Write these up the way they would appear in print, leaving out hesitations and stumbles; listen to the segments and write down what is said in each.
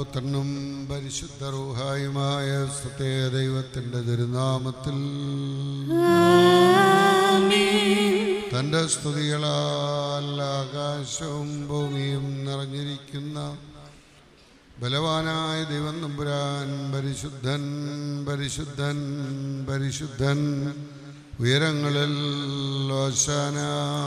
പുത്രനും പരിശുദ്ധ റൂഹായുമായ സത്യ ദൈവത്തിൻ്റെ തിരുനാമത്തിൽ തൻ്റെ സ്തുതികളാൽ ആകാശവും ഭൂമിയും നിറഞ്ഞിരിക്കുന്ന ബലവാനായ ദൈവം തമ്പുരാൻ പരിശുദ്ധൻ പരിശുദ്ധൻ പരിശുദ്ധൻ ഉയരങ്ങളിൽ ഹോശാന.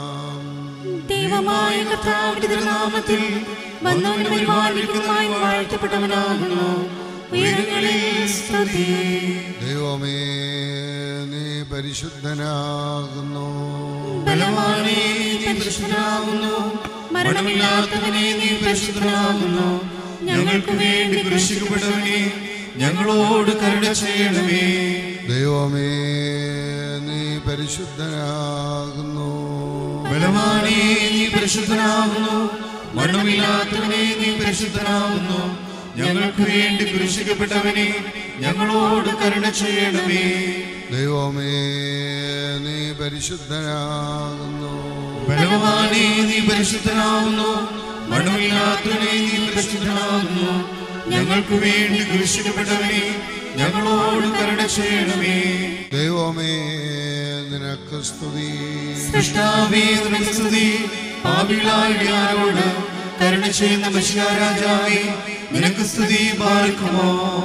ദൈവമായ കർത്താവിന്റെ തിരുനാമത്തിൽ വന്നവനും പരിപാലിക്കുന്നതുമായി വാഴ്ത്തപ്പെട്ടവനാകുന്നു. ഉയരങ്ങളിൽ സ്തുതി. ദൈവമേ നീ പരിശുദ്ധനാകുന്നു. ബലവാനേ നീ പരിശുദ്ധനാകുന്നു. മരണമില്ലാത്തവനേ നീ പരിശുദ്ധനാകുന്നു. ഞങ്ങൾക്ക് വേണ്ടി ക്രൂശിക്കപ്പെട്ടവനേ ഞങ്ങളോട് കരുണ ചെയ്യണമേ. ദൈവമേ നീ പരിശുദ്ധനാകുന്നു. ബലവാനേ നീ പരിശുദ്ധനാകുന്നു. മരണമില്ലാത്തവനേ നീ പരിശുദ്ധനാകുന്നു. ഞങ്ങൾക്ക് വേണ്ടി ക്രൂശിക്കപ്പെട്ടവനേ ഞങ്ങളോട് കരുണ ചെയ്യണമേ. ദൈവമേ നീ പരിശുദ്ധനാകുന്നു. ബലവാനേ നീ പരിശുദ്ധനാകുന്നു. മരണമില്ലാത്തവനേ നീ പരിശുദ്ധനാകുന്നു. ഞങ്ങൾക്ക് വേണ്ടി ക്രൂശിക്കപ്പെട്ടവനേ ഞങ്ങളോട് കരുണ ചെയ്യണമേ. ദൈവമേ നിനക്ക് സ്തുതി. സൃഷ്ടാവേ നിനക്ക് സ്തുതി. പാപികളായവരോട് കരുണ ചെയ്യുന്ന മശിഹാ രാജാവേ നിനക്ക് സ്തുതി. പാർക്കുമോ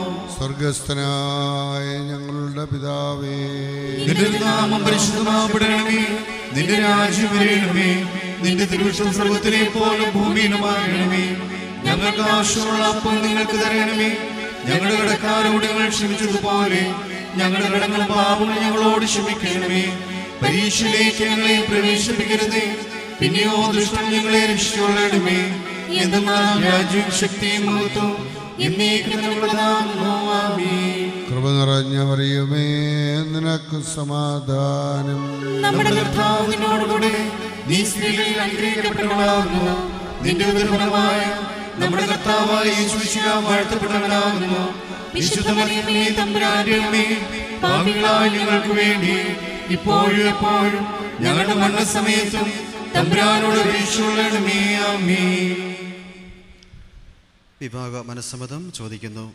സ്വർഗസ്ഥനായ ഞങ്ങളുടെ പിതാവേ, നിന്റെ നാമം പരിശുദ്ധമാക്കപ്പെടണമേ. നിന്റെ രാജ്യം വരണമേ. നിന്റെ തിരുവിഷ്ടം സ്വർഗ്ഗത്തിലെ പോലെ ഭൂമിയിലുമാകണമേ. ഞങ്ങൾക്ക് ആവശ്യമുള്ള അപ്പം നിങ്ങൾക്ക് തരണമേ. ഞങ്ങളുടെ കടക്കാരോട് ഞങ്ങൾ ക്ഷമിച്ചതുപോലെ ഞങ്ങളുടെ കടങ്ങളും പാപങ്ങളും ഞങ്ങളോട് ക്ഷമിക്കണമേ. പരീക്ഷയിലേക്ക് ഞങ്ങളെ പ്രവേശിപ്പിക്കരുതേ, പിന്നെയോ ദുഷ്ടൻ ഞങ്ങളെ രക്ഷിച്ചുകൊള്ളണമേ. എന്തെന്നാൽ രാജ്യവും ശക്തിയും മഹത്വവും എന്നേക്കും നിന്നുള്ളതാകുന്നു. ആമേൻ. കൃപ നിറഞ്ഞ മറിയമേ നിനക്ക് സമാധാനം. നമ്മുടെ കർത്താവ് നിന്നോടുകൂടെ നീ സ്ത്രീകളിൽ അനുഗ്രഹിക്കപ്പെട്ടവളാകുന്നു. നിന്റെ ഉദരഫലമായ നമ്മുടെ കർത്താവായ യേശുമിശിഹാ വാഴ്ത്തപ്പെട്ടവനാകുന്നു. വിശുദ്ധ മറിയമേ തമ്പുരാന്റെ അമ്മേ, പാപികളായ ഞങ്ങൾക്ക് വേണ്ടി ഇപ്പോഴും എപ്പോഴും ഞങ്ങളുടെ മരണസമയത്തും തമ്പുരാനോട് അപേക്ഷിച്ചുകൊള്ളണമേ. ആമേൻ. വിഭാഗ മനസ്സമ്മതം ചോദിക്കുന്നു.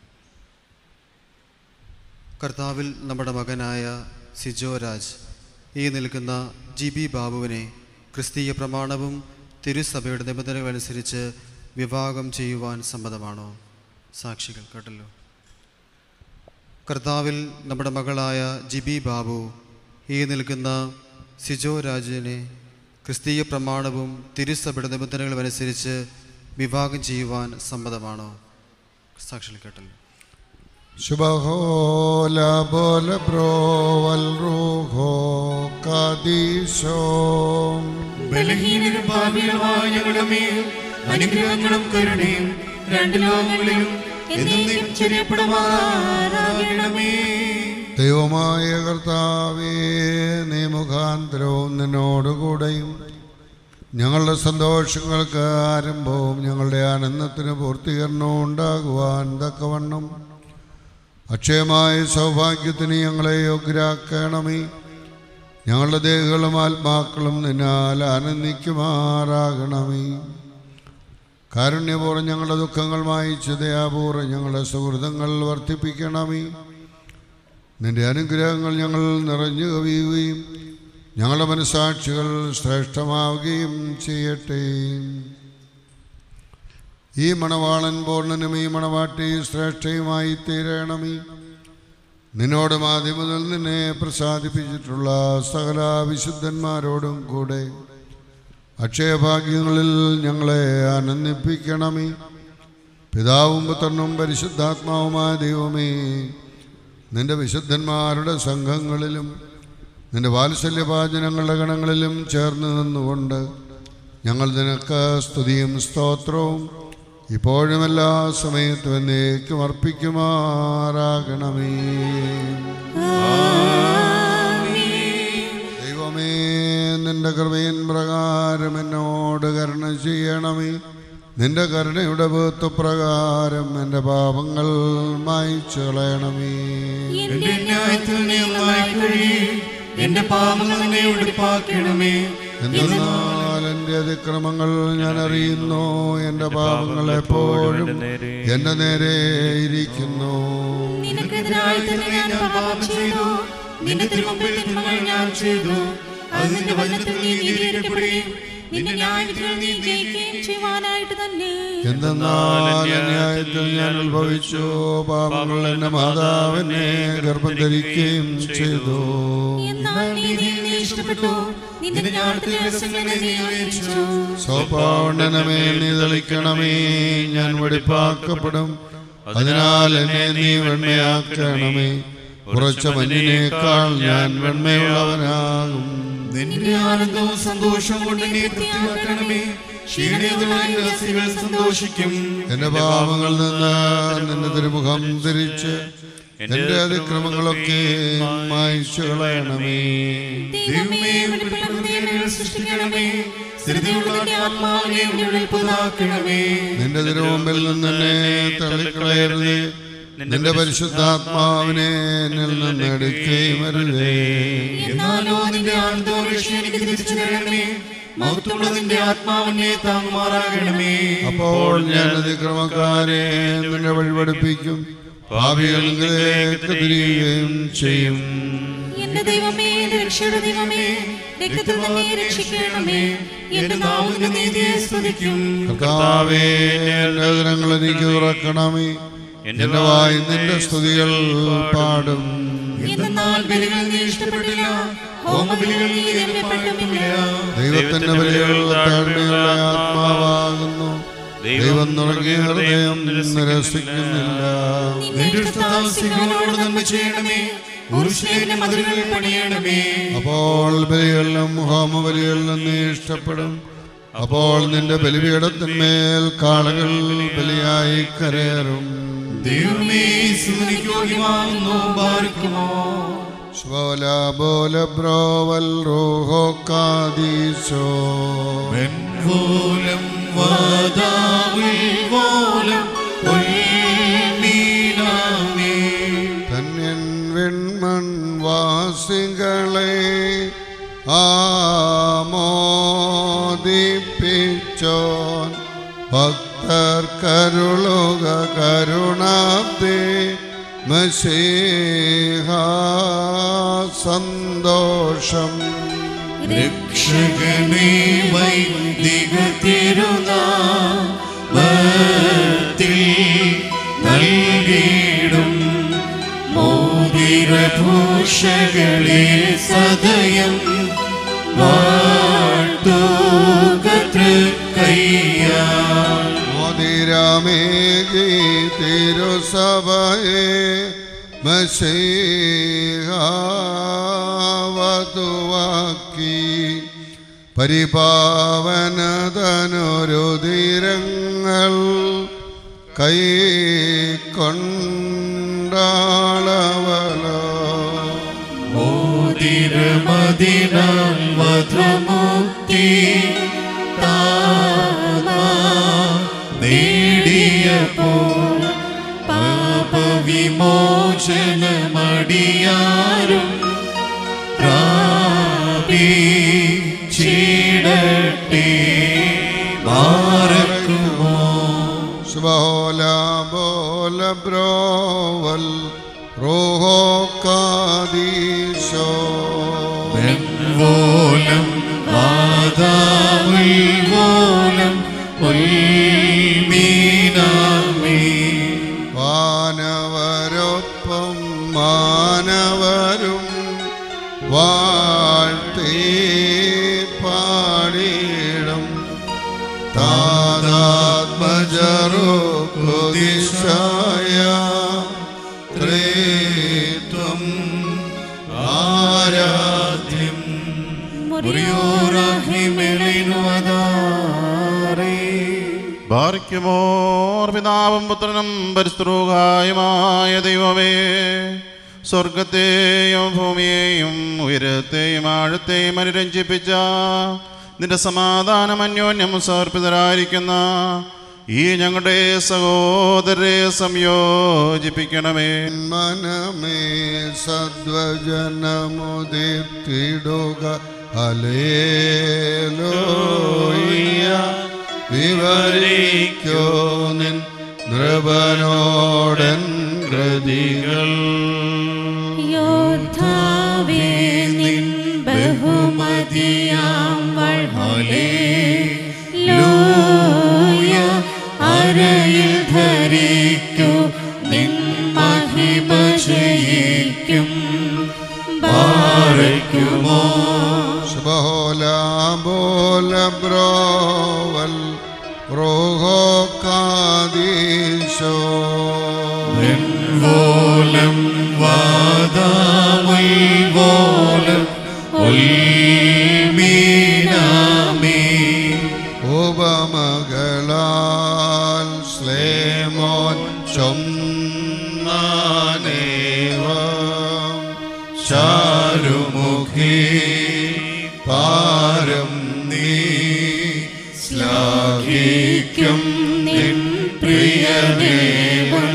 കർത്താവിൽ നമ്മുടെ മകനായ സിജോ രാജ് ഈ നിൽക്കുന്ന GB ബാബുവിനെ ക്രിസ്തീയ പ്രമാണവും തിരുസഭയുടെ നിബന്ധനകളനുസരിച്ച് വിവാഹം ചെയ്യുവാൻ സമ്മതമാണോ? സാക്ഷികൾ കേട്ടല്ലോ. കർത്താവിൽ നമ്മുടെ മകളായ GB ബാബു ഈ നിൽക്കുന്ന സിജോ രാജിനെ ക്രിസ്തീയ പ്രമാണവും തിരുസഭയുടെ നിബന്ധനകളുമനുസരിച്ച് വിവാഹം ചെയ്യുവാൻ സമ്മതമാണോ? സാക്ഷികൾ കേട്ടല്ലോ. ശുഭഹോല ബോല ബ്രോവൽ റൂഹോ കാദീശോ. ബലഹീനരും പാപികളുമായ ഞങ്ങളുടെ മേൽ അനുഗ്രഹങ്ങളും കരുണയും രണ്ട് ലോകങ്ങളിലും എന്നേക്കും ചൊരിയപ്പെടുമാറാകണമേ. ദൈവമായ കർത്താവേ, നീ മുഖാന്തരവും നിന്നോടുകൂടെയും ഞങ്ങളുടെ സന്തോഷങ്ങൾക്ക് ആരംഭവും ഞങ്ങളുടെ ആനന്ദത്തിന് പൂർത്തീകരണവും ഉണ്ടാകുവാൻ തക്കവണ്ണം അക്ഷയമായ സൗഭാഗ്യത്തിന് ഞങ്ങളെ യോഗ്യരാക്കണമേ. ഞങ്ങളുടെ ദേഹങ്ങളും ആത്മാക്കളും നിന്നാൽ ആനന്ദിക്കുമാറാകണമേ. കാരുണ്യപൂർവ്വം ഞങ്ങളുടെ ദുഃഖങ്ങൾ മായിച്ച് ദയാപൂർവ്വം ഞങ്ങളുടെ സുഹൃതങ്ങൾ വർദ്ധിപ്പിക്കണമേ. നിന്റെ അനുഗ്രഹങ്ങൾ ഞങ്ങൾ നിറഞ്ഞു കവിയുകയും ഞങ്ങളുടെ മനസ്സാക്ഷികൾ ശ്രേഷ്ഠമാവുകയും ചെയ്യട്ടെ. ഈ മണവാളൻ പൂർണ്ണനും ഈ മണവാട്ടി ശ്രേഷ്ഠയുമായി തീരണമേ. നിന്നോട് ആദ്യം മുതൽ നിന്നെ പ്രസാദിപ്പിച്ചിട്ടുള്ള സകല വിശുദ്ധന്മാരോടും കൂടെ അക്ഷയഭാഗ്യങ്ങളിൽ ഞങ്ങളെ ആനന്ദിപ്പിക്കണമേ. പിതാവും പുത്രനും പരിശുദ്ധാത്മാവുമായ ദൈവമേ, നിന്റെ വിശുദ്ധന്മാരുടെ സംഘങ്ങളിലും നിന്റെ വാത്സല്യഭാചനങ്ങളുടെ ഗണങ്ങളിലും ചേർന്ന് നിന്നുകൊണ്ട് ഞങ്ങൾ നിനക്ക് സ്തുതിയും സ്തോത്രവും ഇപ്പോഴും എല്ലാ സമയത്തും എന്നേക്കും അർപ്പിക്കുമാറാകണമേ. ദൈവമേ, നിന്റെ കൃപയിൻ പ്രകാരം എന്നോട് കരുണ ചെയ്യണമേ. നിന്റെ കരുണയുടെ ബോധപ്രകാരം എൻ്റെ പാപങ്ങൾ മായ്ച്ചു കളയണമേ. എന്റെ ന്യായത്തിൽ നീ ഒന്നായി കഴിയും. എന്റെ പാപങ്ങൾ നീ വെടിപ്പാക്കണമേ. എന്നാൽ എൻ്റെ എൻ്റെ അതിക്രമങ്ങൾ ഞാൻ അറിയുന്നു. എൻ്റെ പാപങ്ങൾ എപ്പോഴും എൻ്റെ നേരെ ഇരിക്കുന്നു. നിനക്കെതിരായി തന്നെ ഞാൻ പാപം ചെയ്തു. നിന്റെ തിരുമുമ്പിൽ തിന്മകൾ ഞാൻ ചെയ്തു. അത് നിന്റെ വചനത്തിൽ നീ നീതീകരിക്കപ്പെടുകയും നിന്റെ ന്യായവിധികൾ നീ ജയിക്കുകയും ചെയ്യുവാനായിട്ട് തന്നെ. എന്തെന്നാൽ ന്യായത്തിൽ ഞാൻ ഉത്ഭവിച്ചു, പാപങ്ങൾ എന്റെ മാതാവിനെ ഗർഭം ധരിക്കുകയും ചെയ്തു. എന്നാൽ നീതിയിൽ നീ ഇഷ്ടപ്പെട്ടു, നിന്റെ ജ്ഞാനത്തിൽ രഹസ്യങ്ങളെ നീ അറിയിച്ചു. സോപാവണ്ടനമേൽ നീ തളിക്കണമേ, ഞാൻ വെടിപ്പാക്കപ്പെടും. അതിനാൽ എന്നെ നീ വെണ്മയാക്കണമേ. ഉറച്ച മഞ്ഞിനേക്കാൾ ഞാൻ വെണ്മയുള്ളവനാകും. നിന്റെ ആനന്ദവും സന്തോഷവും കൊണ്ട് നീ തൃപ്തിയാക്കണമേ. ക്ഷീണിതരായ സന്തോഷിക്കും. എന്റെ പാപങ്ങളിൽ നിന്ന് നിന്റെ തിരുമുഖം തിരിച്ച് എന്റെ അതിക്രമങ്ങളൊക്കെ മായ്ച്ചു കളയണമേ. ദൈവമേ, വെളിപ്പെട്ട ഹൃദയങ്ങൾ സൃഷ്ടിക്കണമേ. സ്ഥിരതയുള്ള നിന്റെ ആത്മാവിനെ ഉള്ളിൽ പുതുതാക്കണമേ. നിന്റെ തിരുമുമ്പിൽ നിന്ന് എന്നെ തള്ളിക്കളയരുതേ. നിന്റെ പരിശുദ്ധാത്മാവിനെ എന്നിൽ നിന്ന് എടുക്കുകയും അരുതേ. എന്നാലോ നിന്റെ ആനന്ദവും രക്ഷയും എനിക്ക് തിരിച്ചു തരണമേ. മഹത്വമുള്ള നിന്റെ ആത്മാവിനെ താങ്ങുമാറാകണമേ. അപ്പോൾ ഞാൻ അതിക്രമക്കാരെ നിന്നെ വഴിപഠിപ്പിക്കും, പാപികളിലേക്ക് തിരിയുകയും ചെയ്യും. എന്റെ ദൈവമേ, എന്റെ രക്ഷയുടെ ദൈവമേ, രക്തത്തിൽ തന്നെ രക്ഷിക്കണമേ. എന്റെ നാവ് നിന്റെ നീതിയെ സ്തുതിക്കും. കർത്താവേ, എന്റെ അതിരങ്ങൾ എനിക്ക് തുറക്കണമേ. എന്റെ വായ് നിന്റെ സ്തുതികൾ പാടും. എന്നാൽ ബലികൾ നീ ഇഷ്ടപ്പെട്ടില്ല, ഹോമബലികൾ നീ രമ്യപ്പെട്ടുമില്ല. ദൈവത്തിന്റെ ബലികൾ താഴ്മയുള്ള ആത്മാവാകുന്നു. ദൈവം നുറങ്ങിയ ഹൃദയം നിരസിക്കുന്നില്ല. നിന്റെ ഇഷ്ടദാസികളോട് നന്മ ചെയ്യണമേ. ഉറുശലേമിന്റെ മതിലുകൾ പണിയണമേ. അപ്പോൾ ബലികളിലും ഹോമബലികളിലും നീ ഇഷ്ടപ്പെടും. അപ്പോൾ നിന്റെ ബലിപീഠത്തിന്മേൽ കാളകൾ ബലിയായി കരേറും. ദൈവമേ, സ്തുതിക്കുവാകുന്നു. ബാരിക്കുമോ ശോല ബോല ബ്രോവൽ റൂഹോ കാദീശോ. വെൺവോലം വാദാവിൽ വോലം പൊൽമീനാമേ. ധന്യൻ വെൺമൺ വാസികളെ ആമോദിപ്പിച്ചോൻ. ഭക്തർ കരുളുക കരുണാബ്ദേ മശീഹ സന്തോഷം. രക്ഷകനേ, വൈദിക തിരുനാമത്തിൽ നൽകിയിടും മോതിരഭൂഷകളെ സദയം വാഴ്ത്തുക തൃക്കയ്യാൽ. മോതിരമേകി തിരുസഭയെ മശീഹ വധുവാക്കി. പരിപാവനതനുരുതിരങ്ങൾ കൈക്കൊണ്ടാളവലോ. മോതിരമതിനാൽ വധുമുക്തി നേടിയപ്പോൾ പാപവിമോചനമടിയാരും പ്രാപിച്ചിടട്ടെ. ബാരക്കുമോ ശുഭോല ബോല ബ്രോവൽ റൂഹോ കാദീശോ. വെൺവോലം വാദാവിൽ വോലം പൊൽമീനാമേ. വാനവരൊപ്പം മാനവരും വാഴ്ത്തി പാടിയിടും. താതാത്മജറുദിശായ ത്രിത്വം ആരാധ്യം. ബാരിക്കുമോർ പിതാവും പുത്രനും പരിസ്തുതമായ ദൈവമേ, സ്വർഗത്തെയും ഭൂമിയെയും ഉയരത്തെയും ആഴത്തെയും അനുരഞ്ജിപ്പിച്ച നിന്റെ സമാധാനം അന്യോന്യം സമർപ്പിതരായിരിക്കുന്ന ഈ ഞങ്ങളുടെ സഹോദരരെ സംയോജിപ്പിക്കണമേ. മനമേ സദ്വജനമുദിത്തിടുക ഹല്ലേലൂയ. വിവരിക്കോ നിൻ നൃപനോടൻ കൃതികൾ. യോദ്ധാവേ നിൻ ബഹുമതിയാം ഹല്ലേലൂയ അരയിൽ ധരിക്കൂ നിൻ മഹിമ ജയിക്കും ബാരക്കുമോ. ബോലബ്രോവൽ റോഹോ കാദീശോ വോലം വാദാമുൽ വോലം ഉൽമീനാമി. ഉപമകളാൽ ശ്ലേമോൻ ചൊന്നാനേവം ചാരുമുഖി പാരം നീ ശ്ലാഘിക്കും നിൻ പ്രിയദേവൻ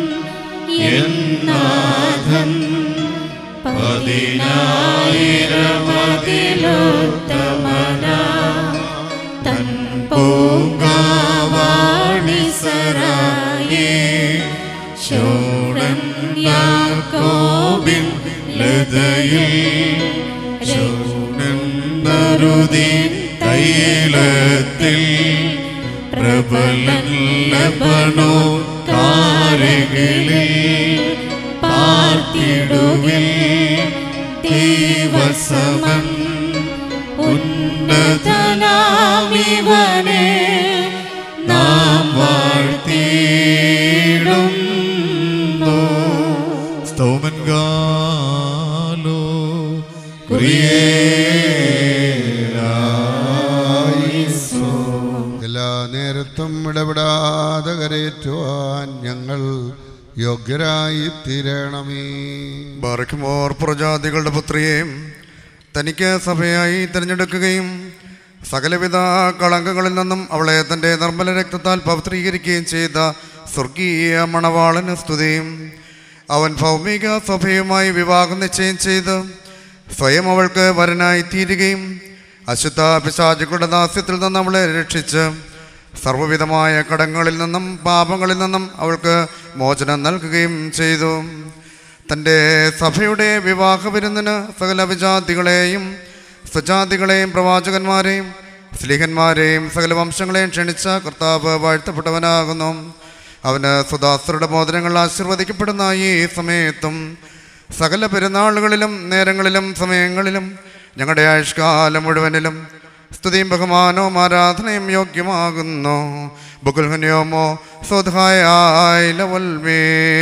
എന്നാഥൻ 10,000 തൻ പൂങ്കാവാണിസരായേ ശോഴൻ യാക്കോബിൻ ലതയിൽ ശോഴൻ നരുദീൻ തൈലത്തിൽ പ്രബലൻ ലബനോ കാരകളിൽ പാർത്തിടുവിൽ ദൈവസമൻ ഉന്നതനാമിവനെ നാം വാഴ്ത്തിയിടുന്നു. സ്തോമൻ ഗാലോ എല്ലാ നേരത്തും ഇടപെടാതെ കരയേറ്റുവാൻ ഞങ്ങൾ യോഗ്യരായി തീരണമേ. ബാറക്കുമോർ പ്രജാതികളുടെ പുത്രിയെയും തനിക്ക് സഭയായി തിരഞ്ഞെടുക്കുകയും സകലവിധ കളങ്കങ്ങളിൽ നിന്നും അവളെ തൻ്റെ നിർമ്മല രക്തത്താൽ പവിത്രീകരിക്കുകയും ചെയ്ത സ്വർഗീയ മണവാളന് സ്തുതിയും. അവൻ ഭൗമിക സഭയുമായി വിവാഹം നിശ്ചയം ചെയ്ത് സ്വയം അവൾക്ക് വരനായി തീരുകയും അശുദ്ധ പിശാചുക്കളുടെ ദാസ്യത്തിൽ നിന്ന് അവളെ രക്ഷിച്ച് സർവ്വവിധമായ കടങ്ങളിൽ നിന്നും പാപങ്ങളിൽ നിന്നും അവൾക്ക് മോചനം നൽകുകയും ചെയ്തു. തൻ്റെ സഭയുടെ വിവാഹ വിരുന്നിന് സകല വിജാതികളെയും സ്വജാതികളെയും പ്രവാചകന്മാരെയും സ്ലീഹന്മാരെയും സകല വംശങ്ങളെയും ക്ഷണിച്ച കർത്താവ് വാഴ്ത്തപ്പെട്ടവനാകുന്നു. അവന് സുദാസരുടെ മോദനങ്ങൾ ആശീർവദിക്കപ്പെടുന്ന ഈ സമയത്തും സകല പെരുന്നാളുകളിലും നേരങ്ങളിലും സമയങ്ങളിലും ഞങ്ങളുടെ ആയുഷ്കാലം മുഴുവനിലും സ്തുതിയും ബഹുമാനവും ആരാധനയും യോഗ്യമാകുന്നു. ബുക്കുൽഹന്യോമോ സ്വധായ ലവൽമേ.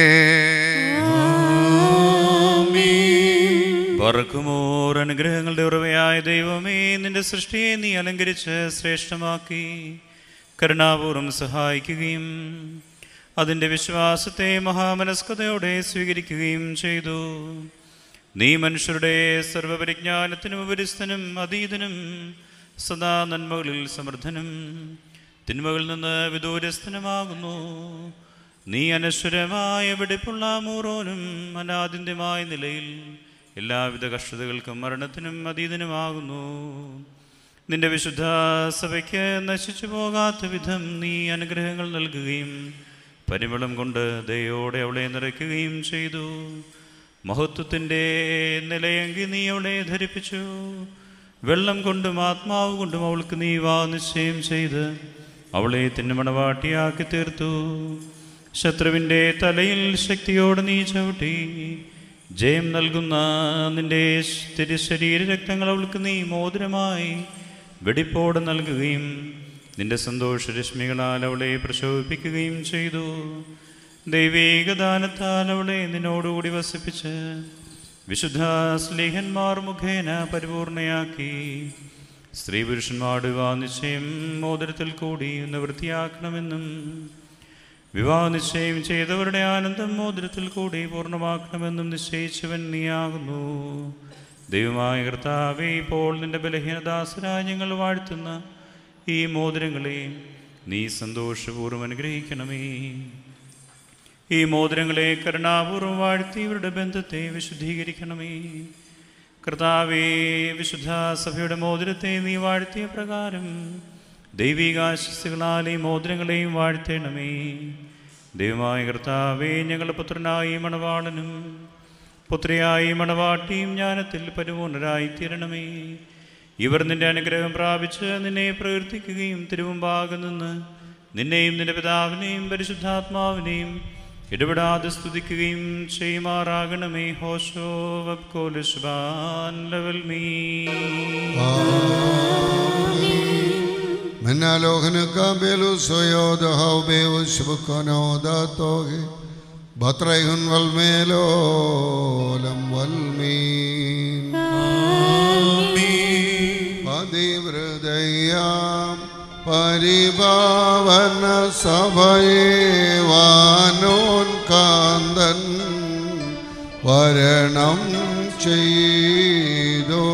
പറക്കുമോർ അനുഗ്രഹങ്ങളുടെ ഉറവയായ ദൈവമേ, നിന്റെ സൃഷ്ടിയെ നീ അലങ്കരിച്ച് ശ്രേഷ്ഠമാക്കി കരുണാപൂർവ്വം സഹായിക്കുകയും അതിൻ്റെ വിശ്വാസത്തെ മഹാമനസ്കതയോടെ സ്വീകരിക്കുകയും ചെയ്തു. നീ മനുഷ്യരുടെ സർവപരിജ്ഞാനത്തിനും ഉപരിസ്ഥനും അതീതനും സദാ നന്മകളിൽ സമൃദ്ധനും തിന്മകളിൽ നിന്ന് വിദൂരസ്ഥനുമാകുന്നു. നീ അനശ്വരമായ വെടിപ്പുള്ള മൂറോനും അനാദിന്യമായ നിലയിൽ എല്ലാവിധ കഷ്ടതകൾക്കും മരണത്തിനും അതീതനുമാകുന്നു. നിന്റെ വിശുദ്ധ സഭയ്ക്ക് നശിച്ചു പോകാത്ത വിധം നീ അനുഗ്രഹങ്ങൾ നൽകുകയും പരിമളം കൊണ്ട് ദയോടെ അവളെ നിറയ്ക്കുകയും ചെയ്തു. മഹത്വത്തിൻ്റെ നിലയെങ്കിൽ നീ അവളെ ധരിപ്പിച്ചു. വെള്ളം കൊണ്ടും ആത്മാവ് കൊണ്ടും അവൾക്ക് നീ നിശ്ചയം ചെയ്ത് അവളെ തിന്മണവാട്ടിയാക്കി തീർത്തു. ശത്രുവിൻ്റെ തലയിൽ ശക്തിയോടെ നീ ചവിട്ടി ജയം നൽകുന്ന നിന്റെ തിരുശരീര രക്തങ്ങൾ അവൾക്ക് നീ മോതിരമായി വെടിപ്പോടെ നൽകുകയും നിന്റെ സന്തോഷരശ്മികളാൽ അവളെ പ്രശോഭിപ്പിക്കുകയും ചെയ്തു. ദൈവീക ദാനത്താൽ അവളെ നിന്നോടുകൂടി വസിപ്പിച്ച് വിശുദ്ധ സ്ലീഹന്മാർ മുഖേന പരിപൂർണയാക്കി സ്ത്രീ പുരുഷന്മാരുടെ നിശ്ചയം മോതിരത്തിൽ കൂടി നിവൃത്തിയാക്കണമെന്നും വിവാഹ നിശ്ചയം ചെയ്തവരുടെ ആനന്ദം മോതിരത്തിൽ കൂടി പൂർണ്ണമാക്കണമെന്നും നിശ്ചയിച്ചവൻ നീയാകുന്നു. ദൈവമായ കർത്താവേ, ഇപ്പോൾ നിന്റെ ബലഹീനദാസരായ ഞങ്ങൾ വാഴ്ത്തുന്ന ഈ മോതിരങ്ങളെ നീ സന്തോഷപൂർവ്വം അനുഗ്രഹിക്കണമേ. ഈ മോതിരങ്ങളെ കരുണാപൂർവ്വം വാഴ്ത്തി ഇവരുടെ ബന്ധത്തെ വിശുദ്ധീകരിക്കണമേ. കർത്താവേ, വിശുദ്ധ സഭയുടെ മോതിരത്തെ നീ വാഴ്ത്തിയ പ്രകാരം ദൈവികാശസ്സുകളാലെയും മോതിരങ്ങളെയും വാഴ്ത്തേണമേ. ദൈവമായ കർത്താവേ, ഞങ്ങളുടെ പുത്രനായി മണവാളനും പുത്രിയായി മണവാട്ടിയും ജ്ഞാനത്തിൽ പരിപൂർണരായി തീരണമേ. ഇവർ നിന്റെ അനുഗ്രഹം പ്രാപിച്ച് നിന്നെ പ്രകീർത്തിക്കുകയും തിരുമുമ്പാകെ നിന്ന് നിന്നെയും നിന്റെ പിതാവിനെയും പരിശുദ്ധാത്മാവിനെയും ഇടപെടാതെ സ്തുതിക്കുകയും ചെയ്യുമാറാകണമേ. ഹോശോ വബ്കോലിഷ്ബാൻ ലവൽ മീ Menalochnika belus oyod haubeus bukonoda toge batraihun valmelo lam valmin. Padivridayam paribhavana sabhaye vanon kandan varanam cheido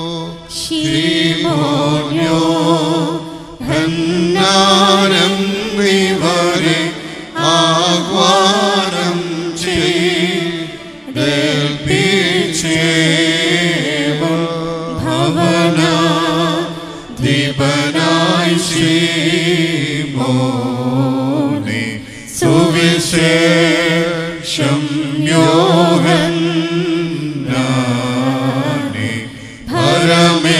Shimonyo Hannaram Vivare Agwaram Del Picheva Bhavana Dibanai Shimoni Suvishesham Yohannani Parame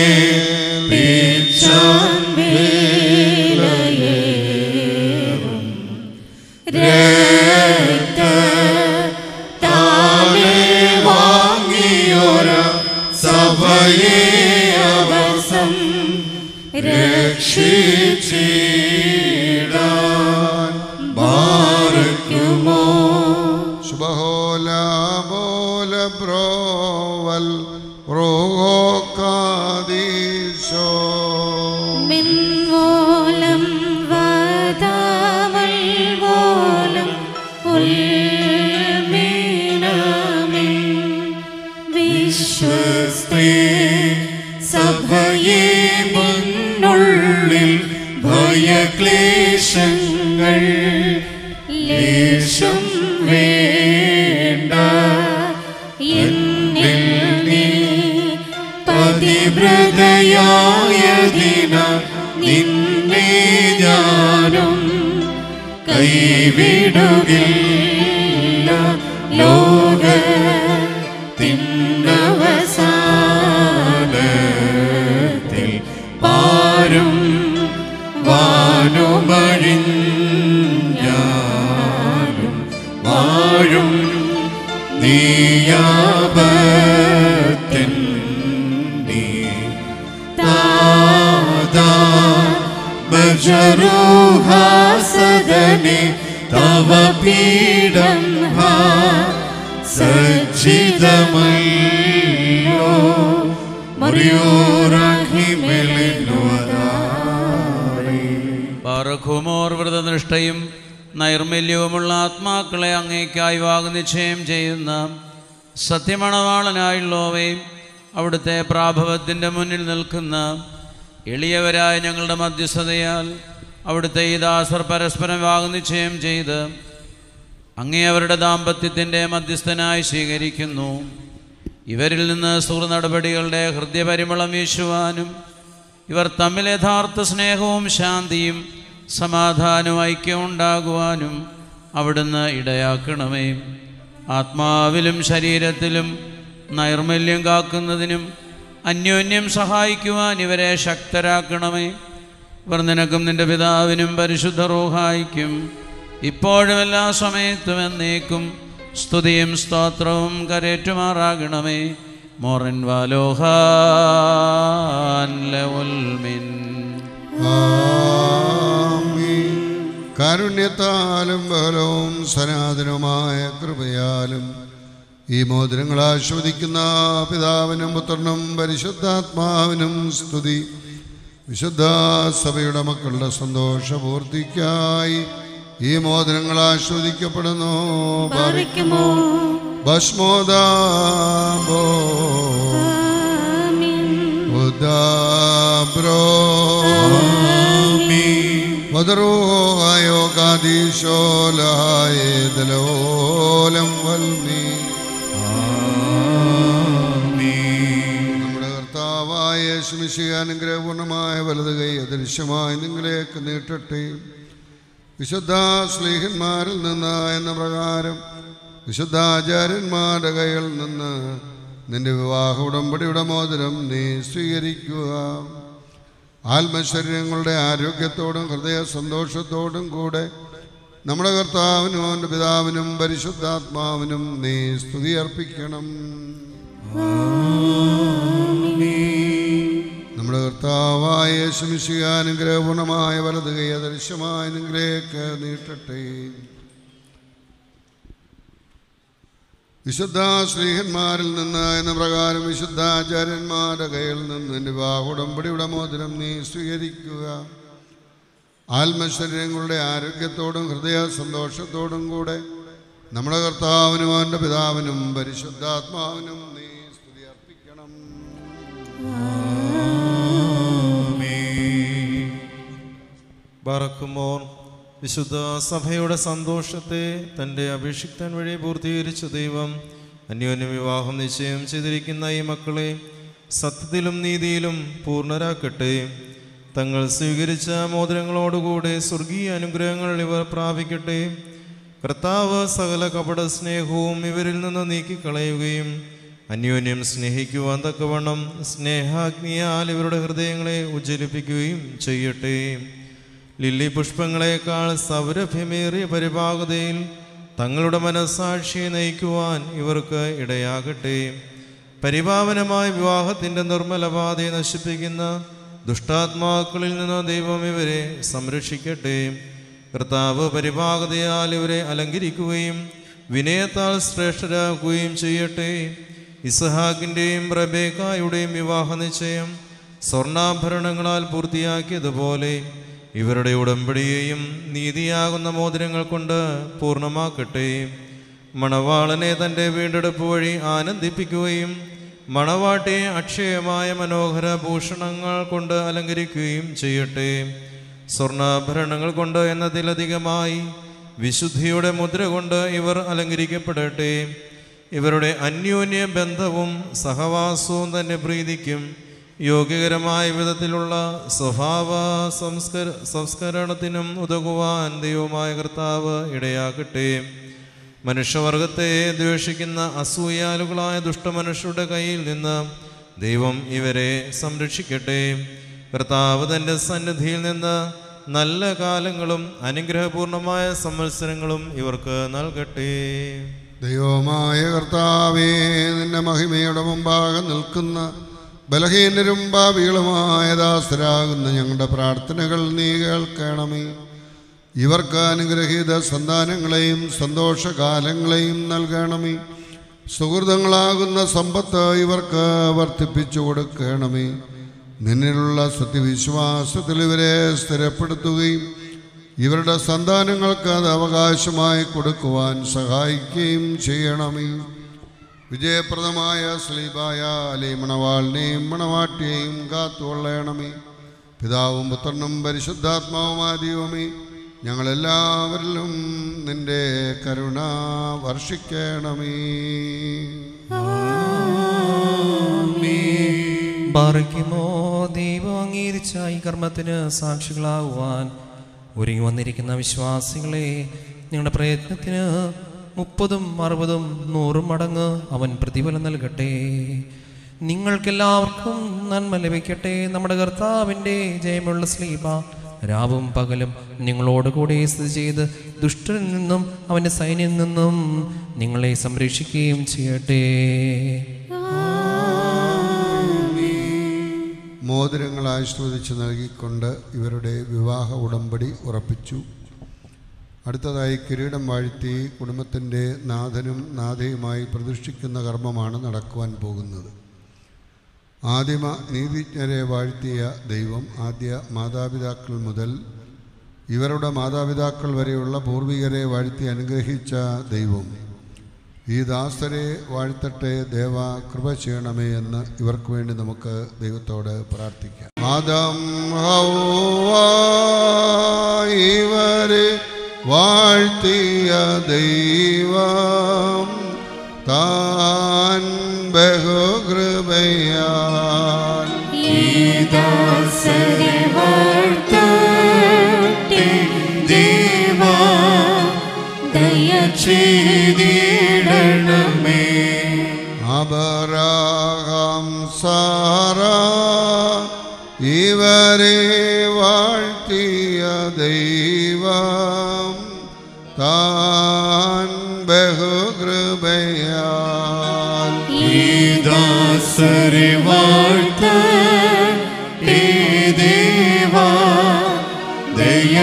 Pichan രക്ഷിച്ചിടാൻ ബാരക്കുമോ ശുഭഹോല ബോല ബ്രോവൽ റോകാദീശോ മിൻവോലം വദാമൽ വോലം ഉൽമീനമിൻ വിശ്വസ്തേ സഭയെ മുന്നുള്ളിൽ ഭയക്ലേശങ്ങൾ ലേശം വേണ്ട എന്നിൽ നീ പതിവ്രതയായതിനാൽ നിന്നെ ഞാനും കൈവിടുകില്ല ലോകത്തിനവസാനത്തിൽ പാരും വാനുമഴിഞ്ഞാലും വാഴും നീയാപത്തിൻ നീ താതാ ബജറുഹാസദനെ തവ പീഠം സജ്ജിതമല്ലോ പാറഖുമോർ വ്രതനിഷ്ഠയും നൈർമല്യവുമുള്ള ആത്മാക്കളെ അങ്ങേക്കായി വാഗ്നിശ്ചയം ചെയ്യുന്ന സത്യമണവാളനായുള്ളവേ, അവിടുത്തെ പ്രാഭവത്തിൻ്റെ മുന്നിൽ നിൽക്കുന്ന എളിയവരായ ഞങ്ങളുടെ മധ്യസ്ഥതയാൽ അവിടുത്തെ ഈ ദാസർ പരസ്പരം വാഗ്നിശ്ചയം ചെയ്ത് അങ്ങേ അവരുടെ ദാമ്പത്യത്തിൻ്റെ മധ്യസ്ഥനായി സ്വീകരിക്കുന്നു. ഇവരിൽ നിന്ന് സുഹൃ നടപടികളുടെ ഹൃദയപരിമളം വീശുവാനും ഇവർ തമ്മിൽ യഥാർത്ഥ സ്നേഹവും ശാന്തിയും സമാധാനവും ഐക്യവും ഉണ്ടാകുവാനും അവിടുന്ന് ഇടയാക്കണമേ. ആത്മാവിലും ശരീരത്തിലും നൈർമല്യം കാക്കുന്നതിനും അന്യോന്യം സഹായിക്കുവാൻ ഇവരെ ശക്തരാക്കണമേ. ഇവർ നിനക്കും നിൻ്റെ പിതാവിനും പരിശുദ്ധ റൂഹായിക്കും ഇപ്പോഴും എല്ലാ സമയത്തും എന്നേക്കും സ്തുതിയും സ്തോത്രവും കരേറ്റുമാറാകണമേ. മോറൻ വാലോഹാൻ ലവുൽമിൻ. കാരുണ്യത്താലും ബലവും സനാതനവുമായ കൃപയാലും ഈ മോതിരങ്ങൾ ആസ്വദിക്കുന്ന പിതാവിനും പുത്രനും പരിശുദ്ധാത്മാവിനും സ്തുതി. വിശുദ്ധ സഭയുടെ മക്കളുടെ സന്തോഷപൂർത്തിക്കായി ഈ മോതിരങ്ങൾ ആസ്വദിക്കപ്പെടുന്നു. ഭസ്മോദാബോ ഉദാബ്രോ വദറോയോ കാദീശോലം വൽമി. നമ്മുടെ കർത്താവായ യേശു മിശിഹ അനുഗ്രഹപൂർണമായ വലത് കൈ അദൃശ്യമായി നിങ്ങളിലേക്ക് നീട്ടട്ടെ. വിശുദ്ധ സ്ലീഹന്മാരിൽ നിന്ന് എന്ന പ്രകാരം വിശുദ്ധാചാര്യന്മാരുടെ കൈകളിൽ നിന്ന് നിന്റെ വിവാഹ ഉടമ്പടിയുടെ മോതിരം നീ സ്വീകരിക്കുക. ആത്മശരീരങ്ങളുടെ ആരോഗ്യത്തോടും ഹൃദയ സന്തോഷത്തോടും കൂടെ നമ്മുടെ കർത്താവിനും അവൻ്റെ പിതാവിനും പരിശുദ്ധാത്മാവിനും നീ സ്തുതി അർപ്പിക്കണം. നമ്മുടെ കർത്താവായ യേശു മിശിഹ അനുഗ്രഹപൂർണമായ വലത് കൈ അദൃശ്യമായ നിങ്ങളിലേക്ക് നീട്ടട്ടെ. വിശുദ്ധ സ്ലീഹന്മാരിൽ നിന്ന് എന്ന പ്രകാരം വിശുദ്ധാചാര്യന്മാരുടെ കയ്യിൽ നിന്ന് നിന്റെ വിവാഹ ഉടമ്പടിയുടെ മോതിരം നീ സ്വീകരിക്കുക. ആത്മശരീരങ്ങളുടെ ആരോഗ്യത്തോടും ഹൃദയ സന്തോഷത്തോടും കൂടെ നമ്മുടെ കർത്താവിനും അവൻ്റെ പിതാവിനും പരിശുദ്ധാത്മാവിനും നീ സ്തുതി അർപ്പിക്കണം. ബറക്കുമോർ വിശുദ്ധ സഭയുടെ സന്തോഷത്തെ തൻ്റെ അഭിഷിക്തൻ വഴി പൂർത്തീകരിച്ച ദൈവം അന്യോന്യ വിവാഹം നിശ്ചയം ചെയ്തിരിക്കുന്ന ഈ മക്കളെ സത്യത്തിലും നീതിയിലും പൂർണ്ണരാക്കട്ടെ. തങ്ങൾ സ്വീകരിച്ച മോതിരങ്ങളോടുകൂടെ സ്വർഗീയ അനുഗ്രഹങ്ങൾ ഇവർ പ്രാപിക്കട്ടെ. കർത്താവ് സകല കപട സ്നേഹവും ഇവരിൽ നിന്ന് നീക്കിക്കളയുകയും അന്യോന്യം സ്നേഹിക്കുവാൻ തക്കവണ്ണം സ്നേഹാഗ്നിയാൽ ഇവരുടെ ഹൃദയങ്ങളെ ഉജ്ജ്വലിപ്പിക്കുകയും ചെയ്യട്ടെ. ലില്ലി പുഷ്പങ്ങളെക്കാൾ സൗരഭ്യമേറിയ പരിപാകതയിൽ തങ്ങളുടെ മനസ്സാക്ഷിയെ നയിക്കുവാൻ ഇവർക്ക് ഇടയാകട്ടെ. പരിപാവനമായ വിവാഹത്തിൻ്റെ നിർമ്മലപാതയെ നശിപ്പിക്കുന്ന ദുഷ്ടാത്മാക്കളിൽ നിന്ന് ദൈവം ഇവരെ സംരക്ഷിക്കട്ടെ. കർത്താവ് പരിപാകതയാൽ ഇവരെ അലങ്കരിക്കുകയും വിനയത്താൽ ശ്രേഷ്ഠരാക്കുകയും ചെയ്യട്ടെ. ഇസ്ഹാക്കിൻ്റെയും റബേക്കായുടെയും വിവാഹ നിശ്ചയം സ്വർണ്ണാഭരണങ്ങളാൽ പൂർത്തിയാക്കിയതുപോലെ ഇവരുടെ ഉടമ്പടിയെയും നീതിയാകുന്ന മോതിരങ്ങൾ കൊണ്ട് പൂർണ്ണമാക്കട്ടെ. മണവാളനെ തൻ്റെ വീണ്ടെടുപ്പ് വഴി ആനന്ദിപ്പിക്കുകയും മണവാട്ടിയെ അക്ഷയമായ മനോഹര ഭൂഷണങ്ങൾ കൊണ്ട് അലങ്കരിക്കുകയും ചെയ്യട്ടെ. സ്വർണ്ണാഭരണങ്ങൾ കൊണ്ട് എന്നതിലധികമായി വിശുദ്ധിയുടെ മുദ്ര കൊണ്ട് ഇവർ അലങ്കരിക്കപ്പെടട്ടെ. ഇവരുടെ അന്യോന്യ ബന്ധവും സഹവാസവും തന്നെ പ്രീതിക്കും യോഗ്യകരമായ വിധത്തിലുള്ള സ്വഭാവ സംസ്കരണത്തിനും ഉതകുവാൻ ദൈവമായ കർത്താവ് ഇടയാക്കട്ടെ. മനുഷ്യവർഗത്തെ ദ്വേഷിക്കുന്ന അസൂയാലുകളായ ദുഷ്ടമനുഷ്യരുടെ കയ്യിൽ നിന്ന് ദൈവം ഇവരെ സംരക്ഷിക്കട്ടെ. കർത്താവ് തൻ്റെ സന്നിധിയിൽ നിന്ന് നല്ല കാലങ്ങളും അനുഗ്രഹപൂർണമായ സംവത്സരങ്ങളും ഇവർക്ക് നൽകട്ടെ. ദൈവമായ കർത്താവേ, നിന്റെ മഹിമയുടെ മുമ്പാകെ നിൽക്കുന്ന ബലഹീനരും പാപികളുമായ ദാസരാകുന്ന ഞങ്ങളുടെ പ്രാർത്ഥനകൾ നീ കേൾക്കണമേ. ഇവർക്ക് അനുഗ്രഹീത സന്താനങ്ങളെയും സന്തോഷകാലങ്ങളെയും നൽകണമേ. സുഹൃതങ്ങളാകുന്ന സമ്പത്ത് ഇവർക്ക് വർദ്ധിപ്പിച്ചു കൊടുക്കണമേ. നിന്നിലുള്ള സത്യവിശ്വാസത്തിൽ ഇവരെ സ്ഥിരപ്പെടുത്തുകയും ഇവരുടെ സന്താനങ്ങൾക്ക് അത് അവകാശമായി കൊടുക്കുവാൻ സഹായിക്കുകയും ചെയ്യണമേ. വിജയപ്രദമായ സ്ലീബായ മണവാളിനെയും മണവാട്ടിയെയും കാത്തുകൊള്ളണമേ. പിതാവും പുത്രനും പരിശുദ്ധാത്മാവുമായ ദൈവമേ, ഞങ്ങളെല്ലാവരിലും നിന്റെ കരുണ വർഷിക്കണമേ. ബാറയ്ക്കുമോ ദൈവം അംഗീകരിച്ച ഈ കർമ്മത്തിന് സാക്ഷികളാകുവാൻ ഒരുങ്ങി വന്നിരിക്കുന്ന വിശ്വാസികളെ ഞങ്ങളുടെ പ്രയത്നത്തിന് 30, 60, 100 മടങ്ങ് അവൻ പ്രതിഫലം നൽകട്ടെ. നിങ്ങൾക്കെല്ലാവർക്കും നന്മ ലഭിക്കട്ടെ. നമ്മുടെ കർത്താവിൻ്റെ ജയമുള്ള സ്ലീബ രാവും പകലും നിങ്ങളോട് കൂടെ സ്ഥിതി ചെയ്ത് ദുഷ്ടനിൽ നിന്നും അവൻ്റെ സൈന്യത്തിൽ നിന്നും നിങ്ങളെ സംരക്ഷിക്കുകയും ചെയ്യട്ടെ. മോതിരങ്ങൾ ആശീർവദിച്ച് നൽകിക്കൊണ്ട് ഇവരുടെ വിവാഹ ഉടമ്പടി ഉറപ്പിച്ചു. അടുത്തതായി കിരീടം വാഴ്ത്തി കുടുംബത്തിൻ്റെ നാഥനും നാഥയുമായി പ്രതിഷ്ഠിക്കുന്ന കർമ്മമാണ് നടക്കുവാൻ പോകുന്നത്. ആദിമ നീതിജ്ഞരെ വാഴ്ത്തിയ ദൈവം ആദ്യ മാതാപിതാക്കൾ മുതൽ ഇവരുടെ മാതാപിതാക്കൾ വരെയുള്ള പൂർവികരെ വാഴ്ത്തി അനുഗ്രഹിച്ച ദൈവം ഈ ദാസരെ വാഴ്ത്തട്ടെ. ദേവ കൃപ ചെയ്യണമേ എന്ന് ഇവർക്ക് വേണ്ടി നമുക്ക് ദൈവത്തോട് പ്രാർത്ഥിക്കാം. ആദം ഹവ്വ ഇവരെ വാഴ്ത്തിയ ദൈവം താൻ ബഹുകൃപയാൽ വാഴ്ത്തട്ടെ ദേവാ ദയ ചെയ്തിടണമേ. അബ്രഹാം സാറ ഇവരെ വാഴ്ത്തിയ ദൈവം താൻ ബഹുകൃപയാൽ ഈ ദാസരെ വാഴ്ത്തട്ടെ ദേവാ ദയ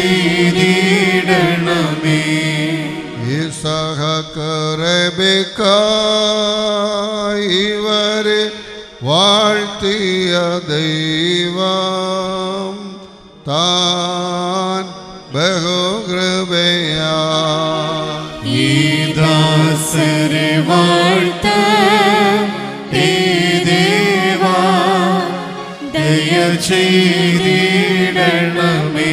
ചെയ്തിടണമേ. ഇസഹക്ക് റെബെക്ക ഇവരെ വാഴ്ത്തിയ ദൈവം താൻ ബഹുകൃപയാൽ ഈ ദാസരെ വാഴ്ത്തട്ടെ ദേവാ ദയ ചെയ്തിടണമേ.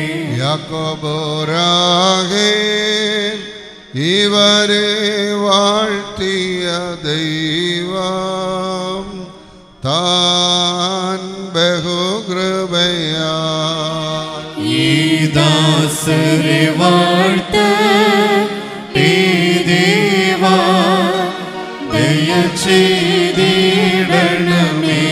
യാക്കോബോരാഹേൽ ഇവരെ വാഴ്ത്തിയ ദൈവം താൻ ബഹുകൃപയാൽ ഈ ദാസരെ വാഴ്ത്തട്ടെ ദേവാ ദയ ചെയ്തിടണമേ.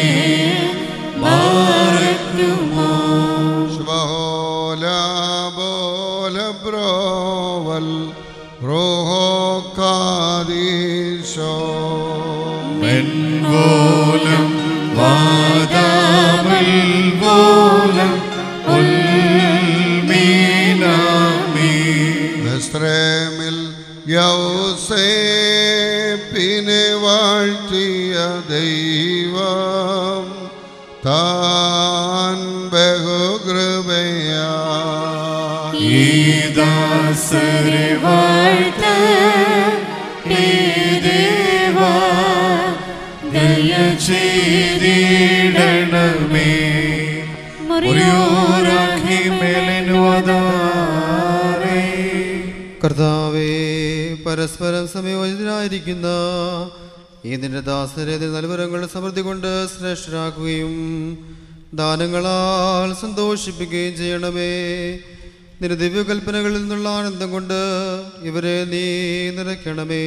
ബാറക്കുമോ ശുഭഹോല ബോല ബ്രോവൽ റോഹോ കാദീശോ മെൻവോലം വാദാമൽ വോലം ഉൽമീനാമി. മിസ്രൈമിൽ യൗസേപ്പിനെ വാഴ്ത്തിയ ദൈവം താൻ ബഹുകൃപയാൽ ഈ ദാസരെ വാഴ്ത്തട്ടെ ദേവാ ദയ ചെയ്തിടണമേ. കർത്താവേ, പരസ്പരം സംയോജിതരായിരിക്കുന്ന ഈ നിന്റെ ദാസരെ നൽവരങ്ങളുടെ സമൃദ്ധി കൊണ്ട് ശ്രേഷ്ഠരാക്കുകയും ദാനങ്ങളാൽ സന്തോഷിപ്പിക്കുകയും ചെയ്യണമേ. നിന്റെ ദിവ്യകൽപ്പനകളിൽ നിന്നുള്ള ആനന്ദം കൊണ്ട് ഇവരെ നീ നിറയ്ക്കണമേ.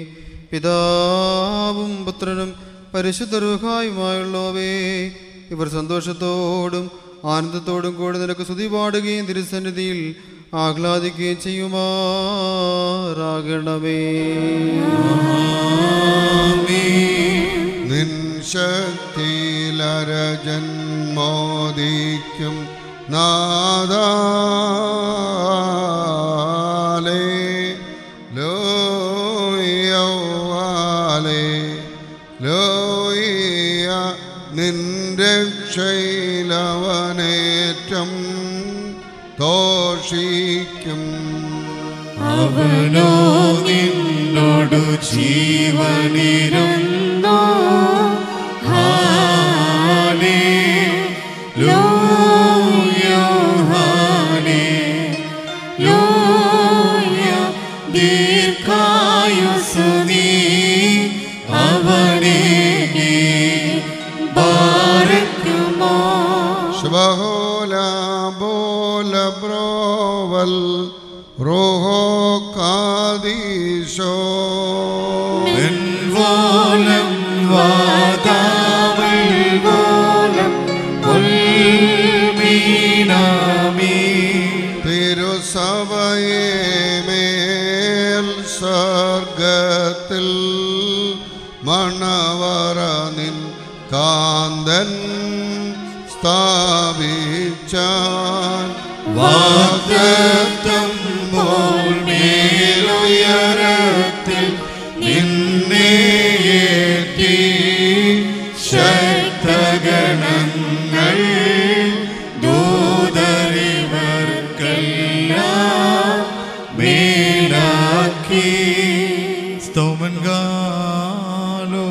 പിതാവും പുത്രനും പരിശുദ്ധ റൂഹായുമായുള്ളവേ, ഇവർ സന്തോഷത്തോടും ആനന്ദത്തോടും കൂടി നിനക്ക് സ്തുതി പാടുകയും തിരുസന്നിധിയിൽ ആഹ്ലാദിക്കുകയും ചെയ്യുമാറാകണമേ. നിൻ ശക്തിയിലരജന്മോദിക്കും നാദാലേ ലോയാലേ ലോയ നിന്റെ രക്ഷയിലവനേറ്റം തോഷിക്കും. അവനോ നിന്നോടു ജീവനിരുന്നോ ഹാലേലൂയ ഹാലേലൂയ. ദീർഘായുസ്സു നീ അവനെ ബാരക്കുമോ. ശുഭഹോല ബോല ബ്രോവൽ റോഹോ കാദീശോ മെൻവോലം വാദാമൽ വോലം ഉൽമീനാമി. തിരുസഭയെ മേൽ സ്വർഗത്തിൽ മണവറനിൻ കാന്തൻ സ്ഥാപിച്ചാൻ വാഗ്ദത്തം പോൽ മേലുയരത്തിൽ നിന്നേറ്റി ശക്തഗണങ്ങൾ ദൂതരിവർക്കെല്ലാം മേലാക്കി. സ്തോമൻകാലോ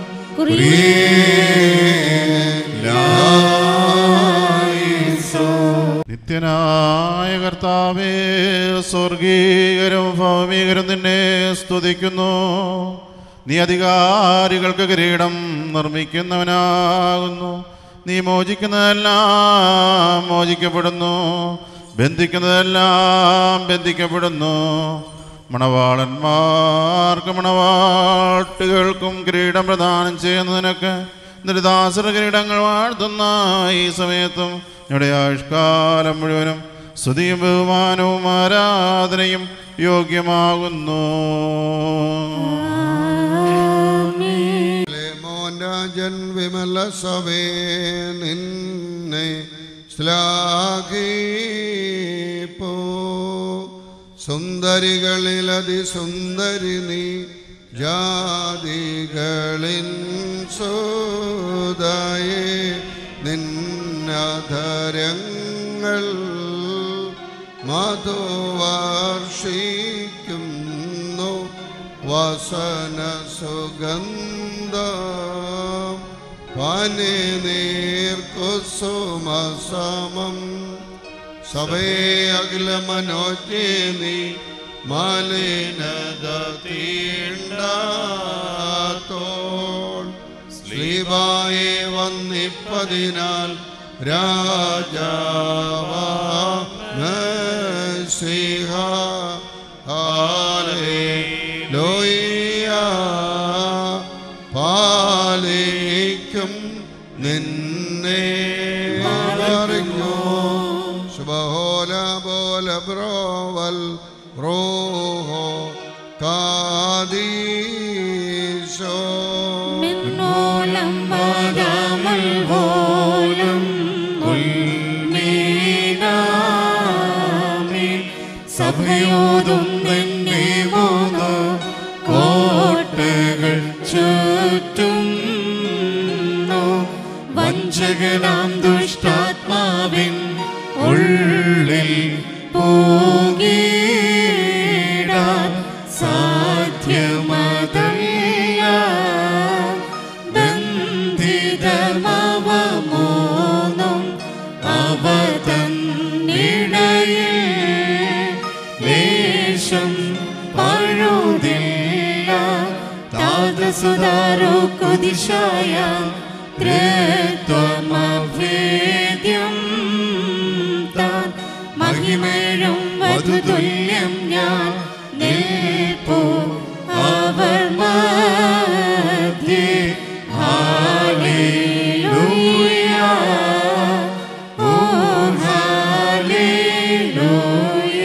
നിത്യനായ കർത്താവേ, സ്വർഗീകരും ഭൗമികരും നിന്നെ സ്തുതിക്കുന്നു. നീ അധികാരികൾക്ക് കിരീടം നിർമ്മിക്കുന്നവനാകുന്നു. നീ മോചിക്കുന്നതെല്ലാം മോചിക്കപ്പെടുന്നു, ബന്ധിക്കുന്നതെല്ലാം ബന്ധിക്കപ്പെടുന്നു. മണവാളന്മാർക്കും മണവാട്ടികൾക്കും കിരീടം പ്രദാനം ചെയ്യുന്ന നിനക്ക് നിന്റെ ദാസര കിരീടങ്ങൾ വാഴ്ത്തുന്ന ഈ സമയത്തും ഞങ്ങളുടെ ആയുഷ്കാലം മുഴുവനും സ്തുതിയും ബഹുമാനവും ആരാധനയും യോഗ്യമാകുന്നു. രാജൻ വിമല സഭേ നിന്നെ ശ്ലാഘിപ്പോ, സുന്ദരികളിൽ അതിസുന്ദരി നീ, ജാതികളിൻ സോദയേ നിന്നധരങ്ങൾ മധുവർഷിക്കുന്നു വസന സുഗന്ധം, പനി നീർക്കുസുമസമം. സഭേ അഖില മനോജ്ഞേ നീ മലിനത തീണ്ടാത്തോൾ, ശ്ലീബായെ വന്നിപ്പതിനാൽ രാജാവാമസിഹ ഹല്ലേലൂയ. പാലിക്കും നിന്നെ അറിഞ്ഞു ശുഭഹോല ബോല ബ്രോവൽ റോഹോ കാദീശോ മിന്നോലം വദമൽ വോലം ഉൽമീനാമി, സഭയോതും നിന്നെ മൂന്ന് കോട്ടകൾ ചുറ്റുന്നു. വഞ്ചകനാം ദുഷ്ടാത്മാവിൻ ഉള്ളിൽ പോകീടാൻ സാധ്യമതല്ല. ബന്ധിതമവമോന്നും അവ തന്നിടയിൽ ലേശം പഴുതില്ല. താതസുതാരോ കുദിശായ ത്രിത്വമഭേദ്യം താൻ, മഹിമേഴും വധുതുല്യം ഞാൻ നിൽപ്പു അവർ മധ്യേ. ഹല്ലേലൂയ, ഓ ഹല്ലേലൂയ.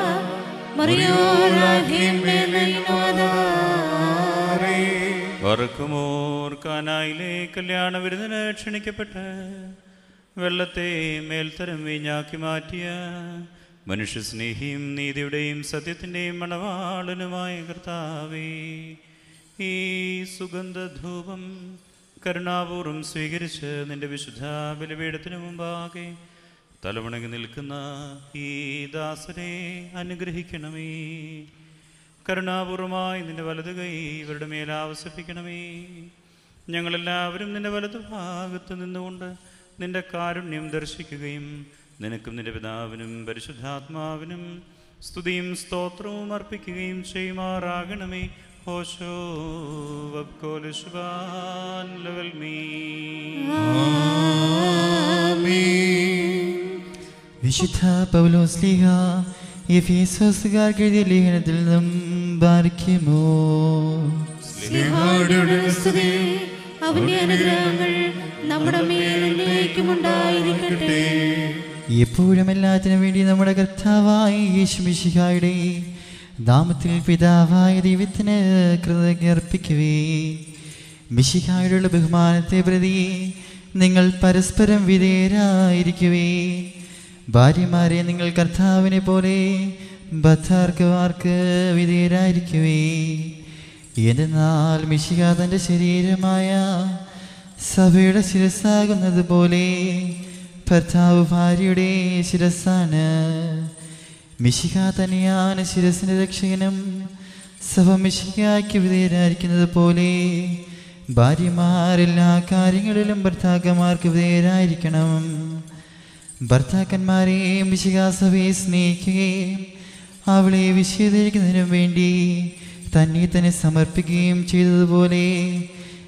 വറുക്കുമോർ കാനായിലെ കല്യാണ വിരുന്നിന് ക്ഷണിക്കപ്പെട്ട് വെള്ളത്തെ മേൽത്തരം വീഞ്ഞാക്കി മാറ്റിയ മനുഷ്യസ്നേഹിയും നീതിയുടെയും സത്യത്തിൻ്റെയും മണവാളനുമായ കർത്താവേ, ഈ സുഗന്ധധൂപം കരുണാപൂർവം സ്വീകരിച്ച് നിന്റെ വിശുദ്ധ ബലിപീഠത്തിനു മുമ്പാകെ തലവണങ്ങി നിൽക്കുന്ന ഈ ദാസരെ അനുഗ്രഹിക്കണമേ. കരുണാപൂർവമായി നിന്റെ വലതു കൈ ഇവരുടെ മേൽ ആവസിപ്പിക്കണമേ. ഞങ്ങളെല്ലാവരും നിന്റെ വലതു ഭാഗത്ത് നിന്നുകൊണ്ട് നിന്റെ കാരുണ്യം ദർശിക്കുകയും നിനക്കും നിന്റെ പിതാവിനും പരിശുദ്ധാത്മാവിനും സ്തുതിയും സ്തോത്രവും അർപ്പിക്കുകയും ചെയ്യുമാറാകണമേ. ഹോശോ വബ്കോലുഷ്ബാൻ ലവൽ മീ. വിശുദ്ധ പൗലോസ്ലീഹ എഫേസോസുകാർക്ക് എഴുതിയ ലേഖനത്തിൽ നിന്നും ബാരിക്കുമോ. അവന്റെ അനുഗ്രഹങ്ങൾ നമ്മുടെ മേലേക്കും ഉണ്ടായിരിക്കട്ടെ. എപ്പോഴും എല്ലാത്തിനും വേണ്ടി നമ്മുടെ കർത്താവായ യേശു മിശിഹായുടെ നാമത്തിൽ പിതാവായ ദൈവത്തിന് കൃതജ്ഞത അർപ്പിക്കുവേ. മിശിഹായോടുള്ള ബഹുമാനത്തെ പ്രതി നിങ്ങൾ പരസ്പരം വിധേയരായിരിക്കുവേ. ഭാര്യമാരെ നിങ്ങൾ കർത്താവിനെ പോലെ ഭർത്താക്കന്മാർക്ക് വിധേയരായിരിക്കുവേ. എന്നാൽ മിശിഹ തൻ്റെ ശരീരമായ സഭയുടെ ശിരസ്സാകുന്നത് പോലെ ഭർത്താവ് ഭാര്യയുടെ ശിരസ്സാണ്. മിശിഹ തന്നെയാണ് ശിരസിൻ്റെ രക്ഷകനും. സഭ മിശിഹായ്ക്ക് വിധേയരായിരിക്കുന്നത് പോലെ ഭാര്യമാരെല്ലാ കാര്യങ്ങളിലും ഭർത്താക്കന്മാർക്ക് വിധേയരായിരിക്കണം. ഭർത്താക്കന്മാരെ മിശിഹ സഭയെ സ്നേഹിക്കുകയും അവളെ വിശദീകരിക്കുന്നതിനും വേണ്ടി തന്നെ സമർപ്പിക്കുകയും ചെയ്തതുപോലെ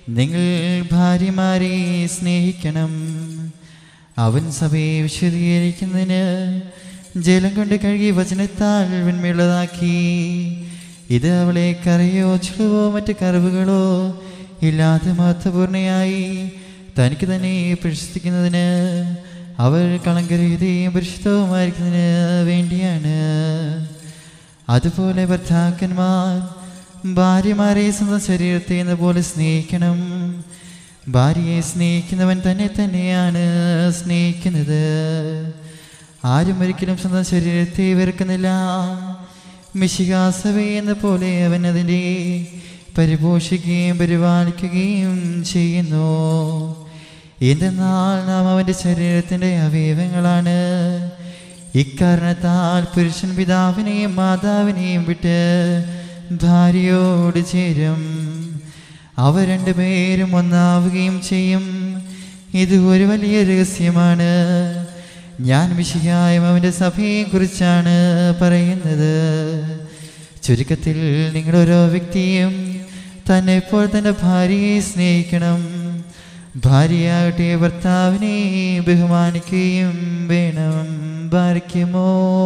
നിങ്ങൾ ഭാര്യമാരെ സ്നേഹിക്കണം. അവൻ സഭയെ വിശദീകരിക്കുന്നതിന് ജലം കൊണ്ട് കഴുകി വചനത്താൽ വെണ്മയുള്ളതാക്കി. ഇത് അവളെ കറയോ ചുളുവോ മറ്റ് കറവുകളോ ഇല്ലാതെ മഹത്വപൂർണ്ണയായി തനിക്ക് തന്നെ പ്രശസ്തിക്കുന്നതിന് അവൾ കളങ്കരഹിതയും പരിശുദ്ധവുമായിരിക്കുന്നതിന് വേണ്ടിയാണ്. അതുപോലെ ഭർത്താക്കന്മാർ ഭാര്യമാരെ സ്വന്തം ശരീരത്തെ എന്ന പോലെ സ്നേഹിക്കണം. ഭാര്യയെ സ്നേഹിക്കുന്നവൻ തന്നെ തന്നെയാണ് സ്നേഹിക്കുന്നത്. ആരും ഒരിക്കലും സ്വന്തം ശരീരത്തെ വെറുക്കുന്നില്ല. മിശിഹാ സഭയെ എന്ന പോലെ അവൻ അതിൻ്റെ പരിപോഷിക്കുകയും പരിപാലിക്കുകയും ചെയ്യുന്നു. എന്തെന്നാൽ നാം അവൻ്റെ ശരീരത്തിൻ്റെ അവയവങ്ങളാണ്. ഇക്കാരണത്താൽ പുരുഷൻ പിതാവിനെയും മാതാവിനെയും വിട്ട് ഭാര്യയോട് ചേരും. അവർ രണ്ടുപേരും ഒന്നാവുകയും ചെയ്യും. ഇത് ഒരു വലിയ രഹസ്യമാണ്. ഞാൻ മിശിഹായും അവൻ്റെ സഭയെ കുറിച്ചാണ് പറയുന്നത്. ചുരുക്കത്തിൽ നിങ്ങളോരോ വ്യക്തിയും തന്നെ ഇപ്പോൾ തൻ്റെ ഭാര്യയെ സ്നേഹിക്കണം. ഭാര്യയാകട്ടെ ഭർത്താവിനെ ബഹുമാനിക്കുകയും വേണം. ഭാരിക്കുമോ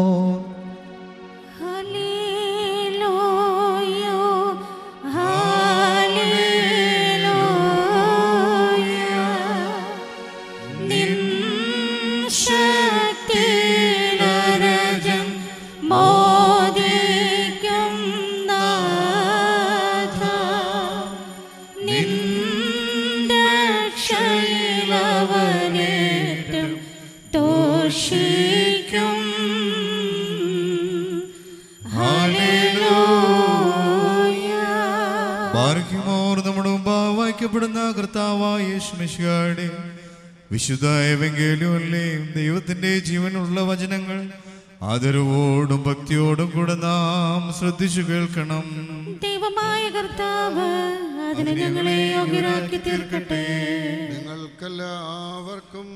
കർത്താവായ യേശുമിശിഹായുടെ വിശുദ്ധ എവങ്കേലിയോനിലെയും ദൈവത്തിൻ്റെ ജീവനുള്ള വചനങ്ങൾ ആദരവോടും ഭക്തിയോടും കൂടെ നാം ശ്രദ്ധിച്ചു കേൾക്കണം. ദൈവമായ കർത്താവ് അതിന് ഞങ്ങളെ യോഗ്യരാക്കി തീർക്കട്ടെ. നിങ്ങൾക്കെല്ലാവർക്കും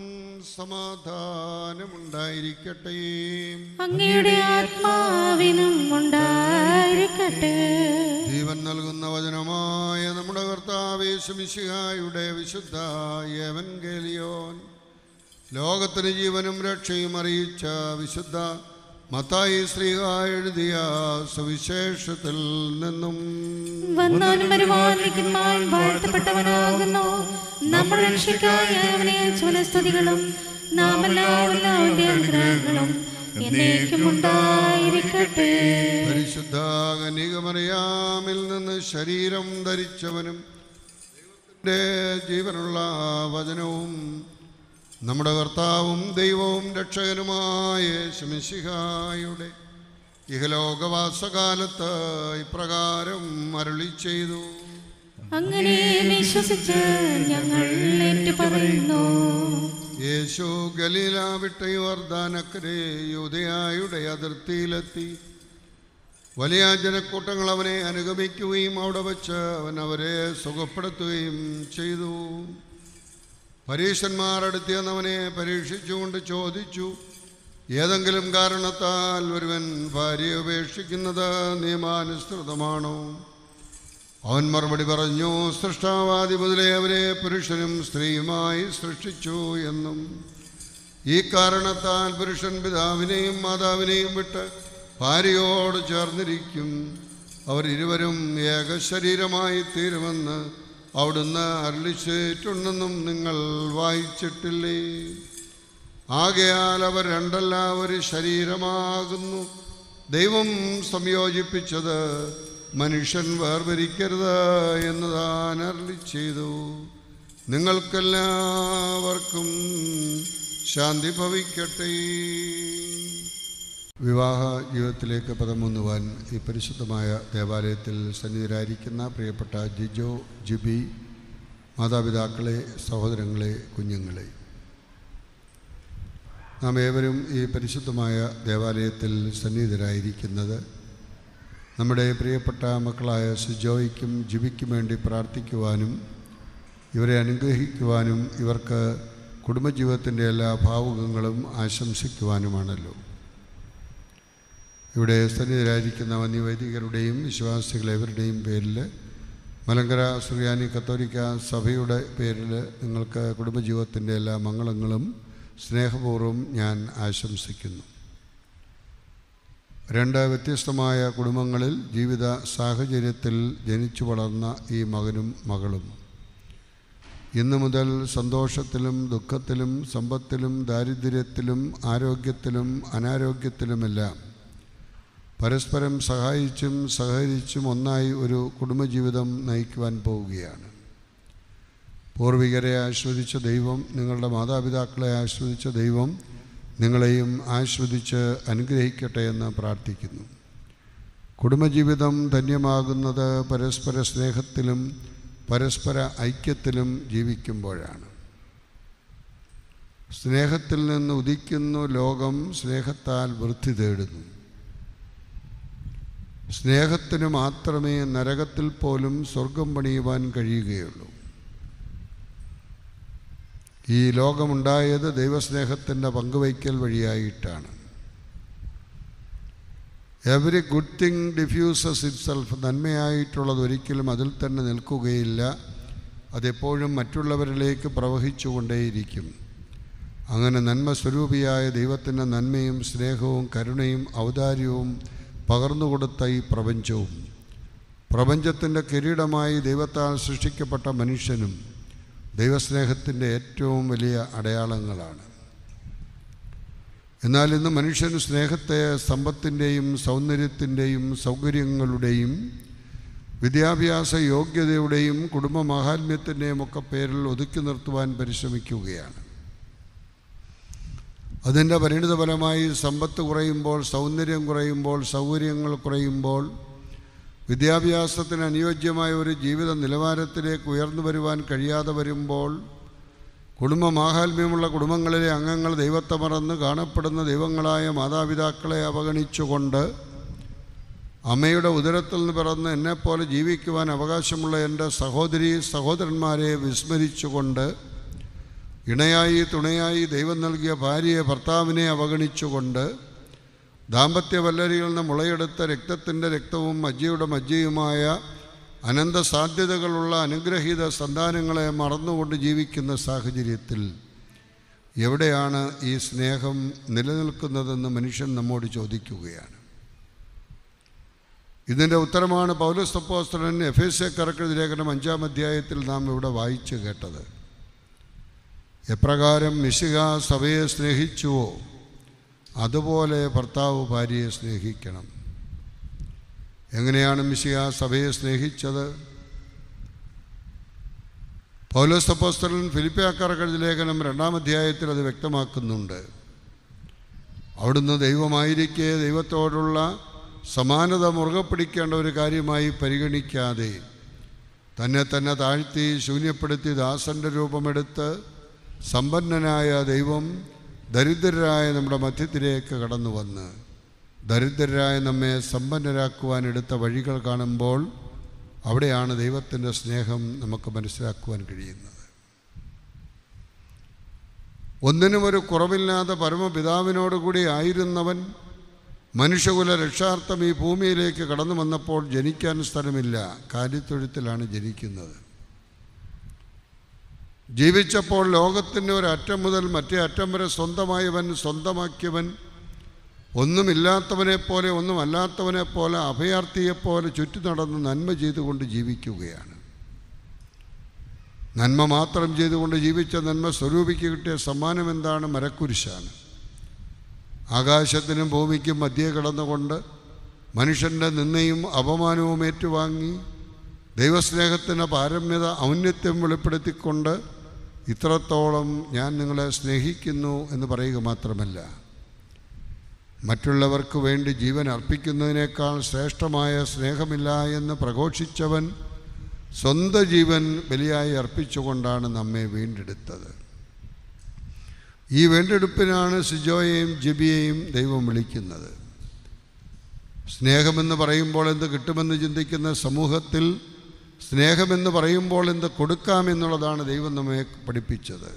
സമാധാനമുണ്ടായിരിക്കട്ടെ. അങ്ങയുടെ ആത്മാവിനും ഉണ്ടായിരിക്കട്ടെ. ജീവൻ നൽകുന്ന വചനമായ നമ്മുടെ കർത്താവ് യേശുമിശിഹായുടെ വിശുദ്ധ എവങ്കേലിയോൻ ലോകത്തിന് ജീവനും രക്ഷയും അറിയിച്ച വിശുദ്ധ മത്തായി ശ്ലീഹ എഴുതിയ സുവിശേഷത്തിൽ നിന്നും വന്നാലും വരുവാനിരിക്കുന്നവൻ വാഴ്ത്തപ്പെട്ടവനാകുന്നു. നമ്മുടെ രക്ഷയ്ക്കായി അവനെ സ്തുതികളും നാം എല്ലാവരുടെ അനുഗ്രഹങ്ങളും എന്നേക്കും ഉണ്ടായിരിക്കട്ടെ. പരിശുദ്ധ കന്യകമറിയാമിൽ നിന്ന് ശരീരം ധരിച്ചവനും ദൈവത്തിൻ്റെ ജീവനുള്ള വചനവും നമ്മുടെ കർത്താവും ദൈവവും രക്ഷകനുമായ യേശുമിശിഹായുടെ ഇഹലോകവാസകാലത്ത് ഇപ്രകാരം അരുളി ചെയ്തു. അങ്ങനെ വിശ്വസിച്ച് ഞങ്ങൾ ഏറ്റുപറയുന്നു. യേശു ഗലീല വിട്ട യോർദാനക്കരെ യൂദയായുടെ അതിർത്തിയിലെത്തി. വലിയ ജനക്കൂട്ടങ്ങൾ അവനെ അനുഗമിക്കുകയും അവിടെ വച്ച് അവൻ അവരെ സുഖപ്പെടുത്തുകയും ചെയ്തു. പരീശന്മാർ അടുത്തിയെന്നവനെ പരീക്ഷിച്ചുകൊണ്ട് ചോദിച്ചു, ഏതെങ്കിലും കാരണത്താൽ ഒരുവൻ ഭാര്യയെ ഉപേക്ഷിക്കുന്നത് നിയമാനുസൃതമാണോ? അവൻ മറുപടി പറഞ്ഞു, സൃഷ്ടാവാദി മുതലേ അവരെ പുരുഷനും സ്ത്രീയുമായി സൃഷ്ടിച്ചു എന്നും ഈ കാരണത്താൽ പുരുഷൻ പിതാവിനെയും മാതാവിനെയും വിട്ട് ഭാര്യയോട് ചേർന്നിരിക്കും, അവർ ഇരുവരും ഏകശരീരമായി തീരുമെന്ന് അവിടുന്ന് അരുളിച്ചേറ്റുണ്ടെന്നും നിങ്ങൾ വായിച്ചിട്ടില്ലേ? ആകയാൽ അവർ രണ്ടല്ല ഒരു ശരീരമാകുന്നു. ദൈവം സംയോജിപ്പിച്ചത് മനുഷ്യൻ വേർതിരിക്കരുത് എന്ന് താൻ അരുളി ചെയ്തു. നിങ്ങൾക്കെല്ലാവർക്കും ശാന്തി ഭവിക്കട്ടെ. വിവാഹ ജീവിതത്തിലേക്ക് പദമൂന്നുവാൻ ഈ പരിശുദ്ധമായ ദേവാലയത്തിൽ സന്നിധരായിരിക്കുന്ന പ്രിയപ്പെട്ട ജിജോ, ജിബി, മാതാപിതാക്കളെ, സഹോദരങ്ങളെ, കുഞ്ഞുങ്ങളെ, നാം ഏവരും ഈ പരിശുദ്ധമായ ദേവാലയത്തിൽ സന്നിധരായിരിക്കുന്നത് നമ്മുടെ പ്രിയപ്പെട്ട മക്കളായ സുജോയ്ക്കും ജിബിക്കും വേണ്ടി പ്രാർത്ഥിക്കുവാനും ഇവരെ അനുഗ്രഹിക്കുവാനും ഇവർക്ക് കുടുംബജീവിതത്തിൻ്റെ എല്ലാ ഭാവുകങ്ങളും ആശംസിക്കുവാനുമാണല്ലോ. ഇവിടെ സന്നിധരായിരിക്കുന്ന വന്യവൈദികരുടെയും വിശ്വാസികളെവരുടെയും പേരിൽ മലങ്കര സുറിയാനി കത്തോലിക്ക സഭയുടെ പേരിൽ നിങ്ങൾക്ക് കുടുംബജീവിതത്തിൻ്റെ എല്ലാ മംഗളങ്ങളും സ്നേഹപൂർവ്വം ഞാൻ ആശംസിക്കുന്നു. 2 വ്യത്യസ്തമായ കുടുംബങ്ങളിൽ ജീവിത സാഹചര്യത്തിൽ ജനിച്ചു വളർന്ന ഈ മകനും മകളും ഇന്നു മുതൽ സന്തോഷത്തിലും ദുഃഖത്തിലും സമ്പത്തിലും ദാരിദ്ര്യത്തിലും ആരോഗ്യത്തിലും അനാരോഗ്യത്തിലുമെല്ലാം പരസ്പരം സഹായിച്ചും സഹകരിച്ചും ഒന്നായി ഒരു കുടുംബജീവിതം നയിക്കുവാൻ പോവുകയാണ്. പൂർവികരെ ആസ്വദിച്ച ദൈവം, നിങ്ങളുടെ മാതാപിതാക്കളെ ആസ്വദിച്ച ദൈവം നിങ്ങളെയും ആസ്വദിച്ച് അനുഗ്രഹിക്കട്ടെ എന്ന് പ്രാർത്ഥിക്കുന്നു. കുടുംബജീവിതം ധന്യമാകുന്നത് പരസ്പര സ്നേഹത്തിലും പരസ്പര ഐക്യത്തിലും ജീവിക്കുമ്പോഴാണ്. സ്നേഹത്തിൽ നിന്ന് ഉദിക്കുന്നു ലോകം, സ്നേഹത്താൽ വൃദ്ധി തേടുന്നു. സ്നേഹത്തിന് മാത്രമേ നരകത്തിൽ പോലും സ്വർഗം പണിയുവാൻ കഴിയുകയുള്ളൂ. ഈ ലോകമുണ്ടായത് ദൈവസ്നേഹത്തിൻ്റെ പങ്കുവയ്ക്കൽ വഴിയായിട്ടാണ്. Every good thing diffuses itself. നന്മയായിട്ടുള്ളത് ഒരിക്കലും അതിൽ തന്നെ നിൽക്കുകയില്ല, അതെപ്പോഴും മറ്റുള്ളവരിലേക്ക് പ്രവഹിച്ചുകൊണ്ടേയിരിക്കും. അങ്ങനെ നന്മ സ്വരൂപിയായ ദൈവത്തിൻ്റെ നന്മയും സ്നേഹവും കരുണയും ഔദാര്യവും പകർന്നുകൊടുത്ത ഈ പ്രപഞ്ചവും പ്രപഞ്ചത്തിൻ്റെ കിരീടമായി ദൈവത്താൽ സൃഷ്ടിക്കപ്പെട്ട മനുഷ്യനും ദൈവസ്നേഹത്തിൻ്റെ ഏറ്റവും വലിയ അടയാളങ്ങളാണ്. എന്നാൽ ഇന്ന് മനുഷ്യൻ സ്നേഹത്തെ സമ്പത്തിൻ്റെയും സൗന്ദര്യത്തിൻ്റെയും സൗകര്യങ്ങളുടെയും വിദ്യാഭ്യാസ യോഗ്യതയുടെയും കുടുംബ മാഹാത്മ്യത്തിൻ്റെയും ഒക്കെ പേരിൽ ഒതുക്കി നിർത്തുവാൻ പരിശ്രമിക്കുകയാണ്. അതിൻ്റെ പരിണിതഫലമായി സമ്പത്ത് കുറയുമ്പോൾ, സൗന്ദര്യം കുറയുമ്പോൾ, സൗകര്യങ്ങൾ കുറയുമ്പോൾ, വിദ്യാഭ്യാസത്തിന് അനുയോജ്യമായ ഒരു ജീവിത നിലവാരത്തിലേക്ക് ഉയർന്നു വരുവാൻ കഴിയാതെ വരുമ്പോൾ, കുടുംബ മാഹാത്മ്യമുള്ള കുടുംബങ്ങളിലെ അംഗങ്ങൾ ദൈവത്തെ മറന്ന് കാണപ്പെടുന്ന ദൈവങ്ങളായ മാതാപിതാക്കളെ അവഗണിച്ചുകൊണ്ട് അമ്മയുടെ ഉദരത്തിൽ നിന്ന് പിറന്ന് എന്നെപ്പോലെ ജീവിക്കുവാൻ അവകാശമുള്ള എൻ്റെ സഹോദരി സഹോദരന്മാരെ വിസ്മരിച്ചുകൊണ്ട്, ഇണയായി തുണയായി ദൈവം നൽകിയ ഭാര്യയെ ഭർത്താവിനെ അവഗണിച്ചുകൊണ്ട്, ദാമ്പത്യവല്ലരിയിൽ നിന്ന് മുളയെടുത്ത രക്തത്തിൻ്റെ രക്തവും മജ്ജയുടെ മജ്ജയുമായ അനന്ത സാധ്യതകളുള്ള അനുഗ്രഹീത സന്താനങ്ങളെ മറന്നുകൊണ്ട് ജീവിക്കുന്ന സാഹചര്യത്തിൽ എവിടെയാണ് ഈ സ്നേഹം നിലനിൽക്കുന്നതെന്ന് മനുഷ്യൻ നമ്മോട് ചോദിക്കുകയാണ്. ഇതിൻ്റെ ഉത്തരമാണ് പൗലോസ് അപ്പോസ്തലൻ എഫേസ്യക്കാർക്ക് ലേഖനം 5-ാം അധ്യായത്തിൽ നാം ഇവിടെ വായിച്ചു കേട്ടത്. എപ്രകാരം മിശിഹ സഭയെ സ്നേഹിച്ചുവോ അതുപോലെ ഭർത്താവ് ഭാര്യയെ സ്നേഹിക്കണം. എങ്ങനെയാണ് മിശിഹ സഭയെ സ്നേഹിച്ചത്? പൗലോസ് അപ്പോസ്തലൻ ഫിലിപ്പിയക്കാർക്ക് ലേഖനം 2-ാം അധ്യായത്തിൽ അത് വ്യക്തമാക്കുന്നുണ്ട്. അവിടുന്ന് ദൈവമായിരിക്കെ ദൈവത്തോടുള്ള സമാനത മുറുകെ പിടിക്കേണ്ട ഒരു കാര്യമായി പരിഗണിക്കാതെ തന്നെ തന്നെ താഴ്ത്തി ശൂന്യപ്പെടുത്തി ദാസൻ്റെ രൂപമെടുത്ത് സമ്പന്നനായ ദൈവം ദരിദ്രരായ നമ്മുടെ മധ്യത്തിലേക്ക് കടന്നു വന്ന് ദരിദ്രരായ നമ്മെ സമ്പന്നരാക്കുവാൻ എടുത്ത വഴികൾ കാണുമ്പോൾ അവിടെയാണ് ദൈവത്തിൻ്റെ സ്നേഹം നമുക്ക് മനസ്സിലാക്കുവാൻ കഴിയുന്നത്. ഒന്നിനും ഒരു കുറവില്ലാതെ പരമപിതാവിനോടുകൂടി ആയിരുന്നവൻ മനുഷ്യകുല രക്ഷാർത്ഥം ഈ ഭൂമിയിലേക്ക് കടന്നു വന്നപ്പോൾ ജനിക്കാൻ സ്ഥലമില്ല, കാലിത്തൊഴുത്തിലാണ് ജനിക്കുന്നത്. ജീവിച്ചപ്പോൾ ലോകത്തിൻ്റെ ഒരറ്റം മുതൽ മറ്റേ അറ്റം വരെ സ്വന്തമായവൻ, സ്വന്തമാക്കിയവൻ, ഒന്നുമില്ലാത്തവനെപ്പോലെ ഒന്നുമല്ലാത്തവനെപ്പോലെ അഭയാർത്ഥിയെപ്പോലെ ചുറ്റി നടന്ന് നന്മ ചെയ്തുകൊണ്ട് ജീവിക്കുകയാണ്. നന്മ മാത്രം ചെയ്തുകൊണ്ട് ജീവിച്ച നന്മ സ്വരൂപിക്ക് കിട്ടിയ സമ്മാനം എന്താണ്? മരക്കുരിശാണ്. ആകാശത്തിനും ഭൂമിക്കും മധ്യേ കിടന്നുകൊണ്ട് മനുഷ്യൻ്റെ നിന്ദയും അപമാനവും ഏറ്റുവാങ്ങി ദൈവസ്നേഹത്തിൻ്റെ പാരമ്യത ഔന്നത്യം വെളിപ്പെടുത്തിക്കൊണ്ട് ഇത്രത്തോളം ഞാൻ നിങ്ങളെ സ്നേഹിക്കുന്നു എന്ന് പറയുക മാത്രമല്ല, മറ്റുള്ളവർക്ക് വേണ്ടി ജീവൻ അർപ്പിക്കുന്നതിനേക്കാൾ ശ്രേഷ്ഠമായ സ്നേഹമില്ല എന്ന് പ്രഘോഷിച്ചവൻ സ്വന്തം ജീവൻ ബലിയായി അർപ്പിച്ചുകൊണ്ടാണ് നമ്മെ വീണ്ടെടുത്തത്. ഈ വീണ്ടെടുപ്പിനാണ് സിജോയെയും ജിബിയെയും ദൈവം വിളിക്കുന്നത്. സ്നേഹമെന്ന് പറയുമ്പോൾ എന്ത് കിട്ടുമെന്ന് ചിന്തിക്കുന്ന സമൂഹത്തിൽ സ്നേഹമെന്ന് പറയുമ്പോൾ എന്ത് കൊടുക്കാമെന്നുള്ളതാണ് ദൈവം നമ്മെ പഠിപ്പിച്ചത്.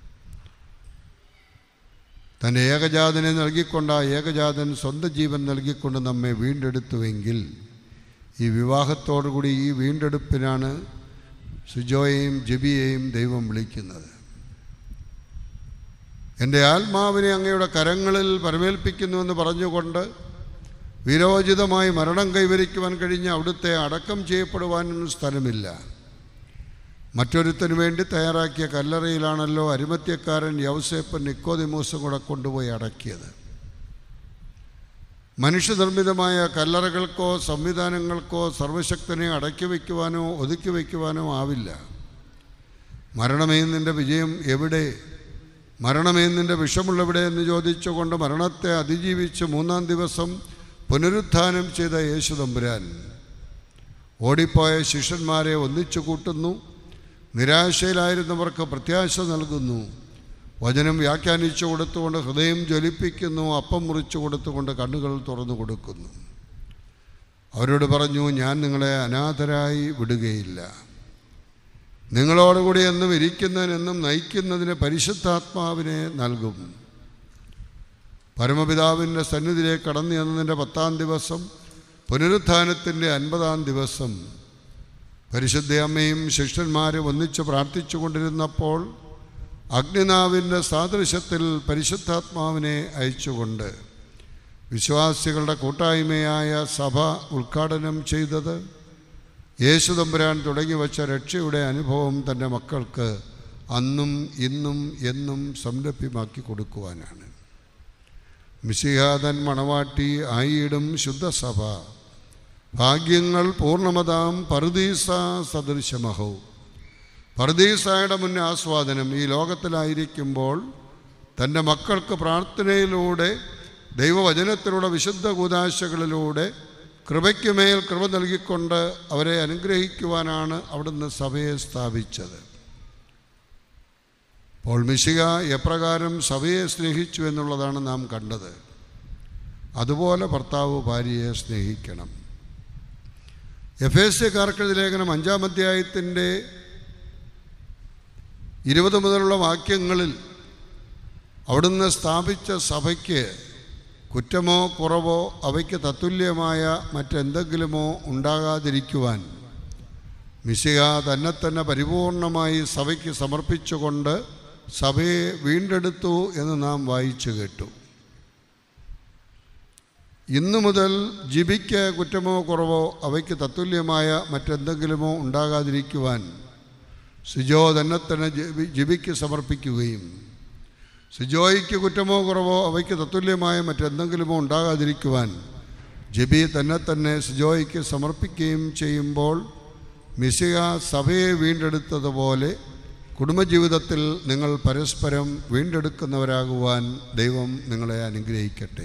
തൻ്റെ ഏകജാതനെ നൽകിക്കൊണ്ട് ആ ഏകജാതൻ സ്വന്തം ജീവൻ നൽകിക്കൊണ്ട് നമ്മെ വീണ്ടെടുത്തുവെങ്കിൽ ഈ വിവാഹത്തോടുകൂടി ഈ വീണ്ടെടുപ്പിനാണ് സുജോയെയും ജെബിയെയും ദൈവം വിളിക്കുന്നത്. എൻ്റെ ആത്മാവിനെ അങ്ങയുടെ കരങ്ങളിൽ പരമേൽപ്പിക്കുന്നുവെന്ന് പറഞ്ഞുകൊണ്ട് വിരോചിതമായി മരണം കൈവരിക്കുവാൻ കഴിഞ്ഞ അവിടുത്തെ അടക്കം ചെയ്യപ്പെടുവാനും സ്ഥലമില്ല. മറ്റൊരുത്തനു വേണ്ടി തയ്യാറാക്കിയ കല്ലറയിലാണല്ലോ അരിമത്യക്കാരൻ യൗസേപ്പൻ നിക്കോദിമോസും കൂടെ കൊണ്ടുപോയി അടക്കിയത്. മനുഷ്യനിർമ്മിതമായ കല്ലറകൾക്കോ സംവിധാനങ്ങൾക്കോ സർവശക്തനെ അടക്കി വയ്ക്കുവാനോ ഒതുക്കി വയ്ക്കുവാനോ ആവില്ല. മരണമേ നിൻ്റെ വിജയം എവിടെ, മരണമേ നിൻ്റെ വിഷമുള്ളവിടെ എന്ന് ചോദിച്ചുകൊണ്ട് മരണത്തെ അതിജീവിച്ച് 3-ാം ദിവസം പുനരുത്ഥാനം ചെയ്ത യേശു തമ്പുരാൻ ഓടിപ്പോയ ശിഷ്യന്മാരെ ഒന്നിച്ചു കൂട്ടുന്നു, നിരാശയിലായിരുന്നവർക്ക് പ്രത്യാശ നൽകുന്നു, വചനം വ്യാഖ്യാനിച്ചു കൊടുത്തുകൊണ്ട് ഹൃദയം ജ്വലിപ്പിക്കുന്നു, അപ്പം മുറിച്ചു കൊടുത്തുകൊണ്ട് കണ്ണുകൾ തുറന്നു കൊടുക്കുന്നു. അവരോട് പറഞ്ഞു, ഞാൻ നിങ്ങളെ അനാഥരായി വിടുകയില്ല. നിങ്ങളോടുകൂടി എന്നും ഇരിക്കുന്നതിനെന്നും നയിക്കുന്നതിന് പരിശുദ്ധാത്മാവിനെ നൽകും. പരമപിതാവിൻ്റെ സന്നിധിയിലേക്ക് കടന്നു ചെന്നതിൻ്റെ 10-ാം ദിവസം, പുനരുത്ഥാനത്തിൻ്റെ 50-ാം ദിവസം, പരിശുദ്ധ അമ്മയും ശിഷ്യന്മാരും ഒന്നിച്ച് പ്രാർത്ഥിച്ചു കൊണ്ടിരുന്നപ്പോൾ അഗ്നിനാവിൻ്റെ സാദൃശ്യത്തിൽ പരിശുദ്ധാത്മാവിനെ അയച്ചുകൊണ്ട് വിശ്വാസികളുടെ കൂട്ടായ്മയായ സഭ ഉദ്ഘാടനം ചെയ്തത് യേശു തമ്പുരാൻ തുടങ്ങി വച്ച രക്ഷയുടെ അനുഭവം തൻ്റെ മക്കൾക്ക് അന്നും ഇന്നും എന്നും സംലഭ്യമാക്കി കൊടുക്കുവാനാണ്. മിശിഹാതൻ മണവാട്ടി ആയിടും ശുദ്ധസഭ, ഭാഗ്യങ്ങൾ പൂർണ്ണമതാം പറുദീസ സദൃശമഹോ. പറുദീസായുടെ മുന്നേ ആസ്വാദനം ഈ ലോകത്തിലായിരിക്കുമ്പോൾ തൻ്റെ മക്കൾക്ക് പ്രാർത്ഥനയിലൂടെ, ദൈവവചനത്തിലൂടെ, വിശുദ്ധ കൂദാശകളിലൂടെ കൃപയ്ക്കുമേൽ കൃപ നൽകിക്കൊണ്ട് അവരെ അനുഗ്രഹിക്കുവാനാണ് അവിടുന്ന് സഭയെ സ്ഥാപിച്ചത്. അപ്പോൾ മിശിഹ എപ്രകാരം സഭയെ സ്നേഹിച്ചു എന്നുള്ളതാണ് നാം കണ്ടത്. അതുപോലെ ഭർത്താവ് ഭാര്യയെ സ്നേഹിക്കണം. എഫേസ്യക്കാർക്കെഴുതിയ ലേഖനം 5-ാം അധ്യായത്തിൻ്റെ 20 മുതലുള്ള വാക്യങ്ങളിൽ അവിടുന്ന് സ്ഥാപിച്ച സഭയ്ക്ക് കുറ്റമോ കുറവോ അവയ്ക്ക് തത്തുല്യമായ മറ്റെന്തെങ്കിലുമോ ഉണ്ടാകാതിരിക്കുവാൻ മിശിഹ തന്നെ പരിപൂർണമായി സഭയ്ക്ക് സമർപ്പിച്ചുകൊണ്ട് സഭയെ വീണ്ടെടുത്തു എന്ന് നാം വായിച്ചു കേട്ടു. ഇന്നു മുതൽ ജിബിക്ക് കുറ്റമോ കുറവോ അവയ്ക്ക് തത്തുല്യമായ മറ്റെന്തെങ്കിലുമോ ഉണ്ടാകാതിരിക്കുവാൻ സിജോ തന്നെ ജിബിക്ക് സമർപ്പിക്കുകയും സിജോയ്ക്ക് കുറ്റമോ കുറവോ അവയ്ക്ക് തത്തുല്യമായ മറ്റെന്തെങ്കിലുമോ ഉണ്ടാകാതിരിക്കുവാൻ ജബി തന്നെ സിജോയ്ക്ക് സമർപ്പിക്കുകയും ചെയ്യുമ്പോൾ മിശിഹ സഭയെ വീണ്ടെടുത്തതുപോലെ കുടുംബജീവിതത്തിൽ നിങ്ങൾ പരസ്പരം വീണ്ടെടുക്കുന്നവരാകുവാൻ ദൈവം നിങ്ങളെ അനുഗ്രഹിക്കട്ടെ.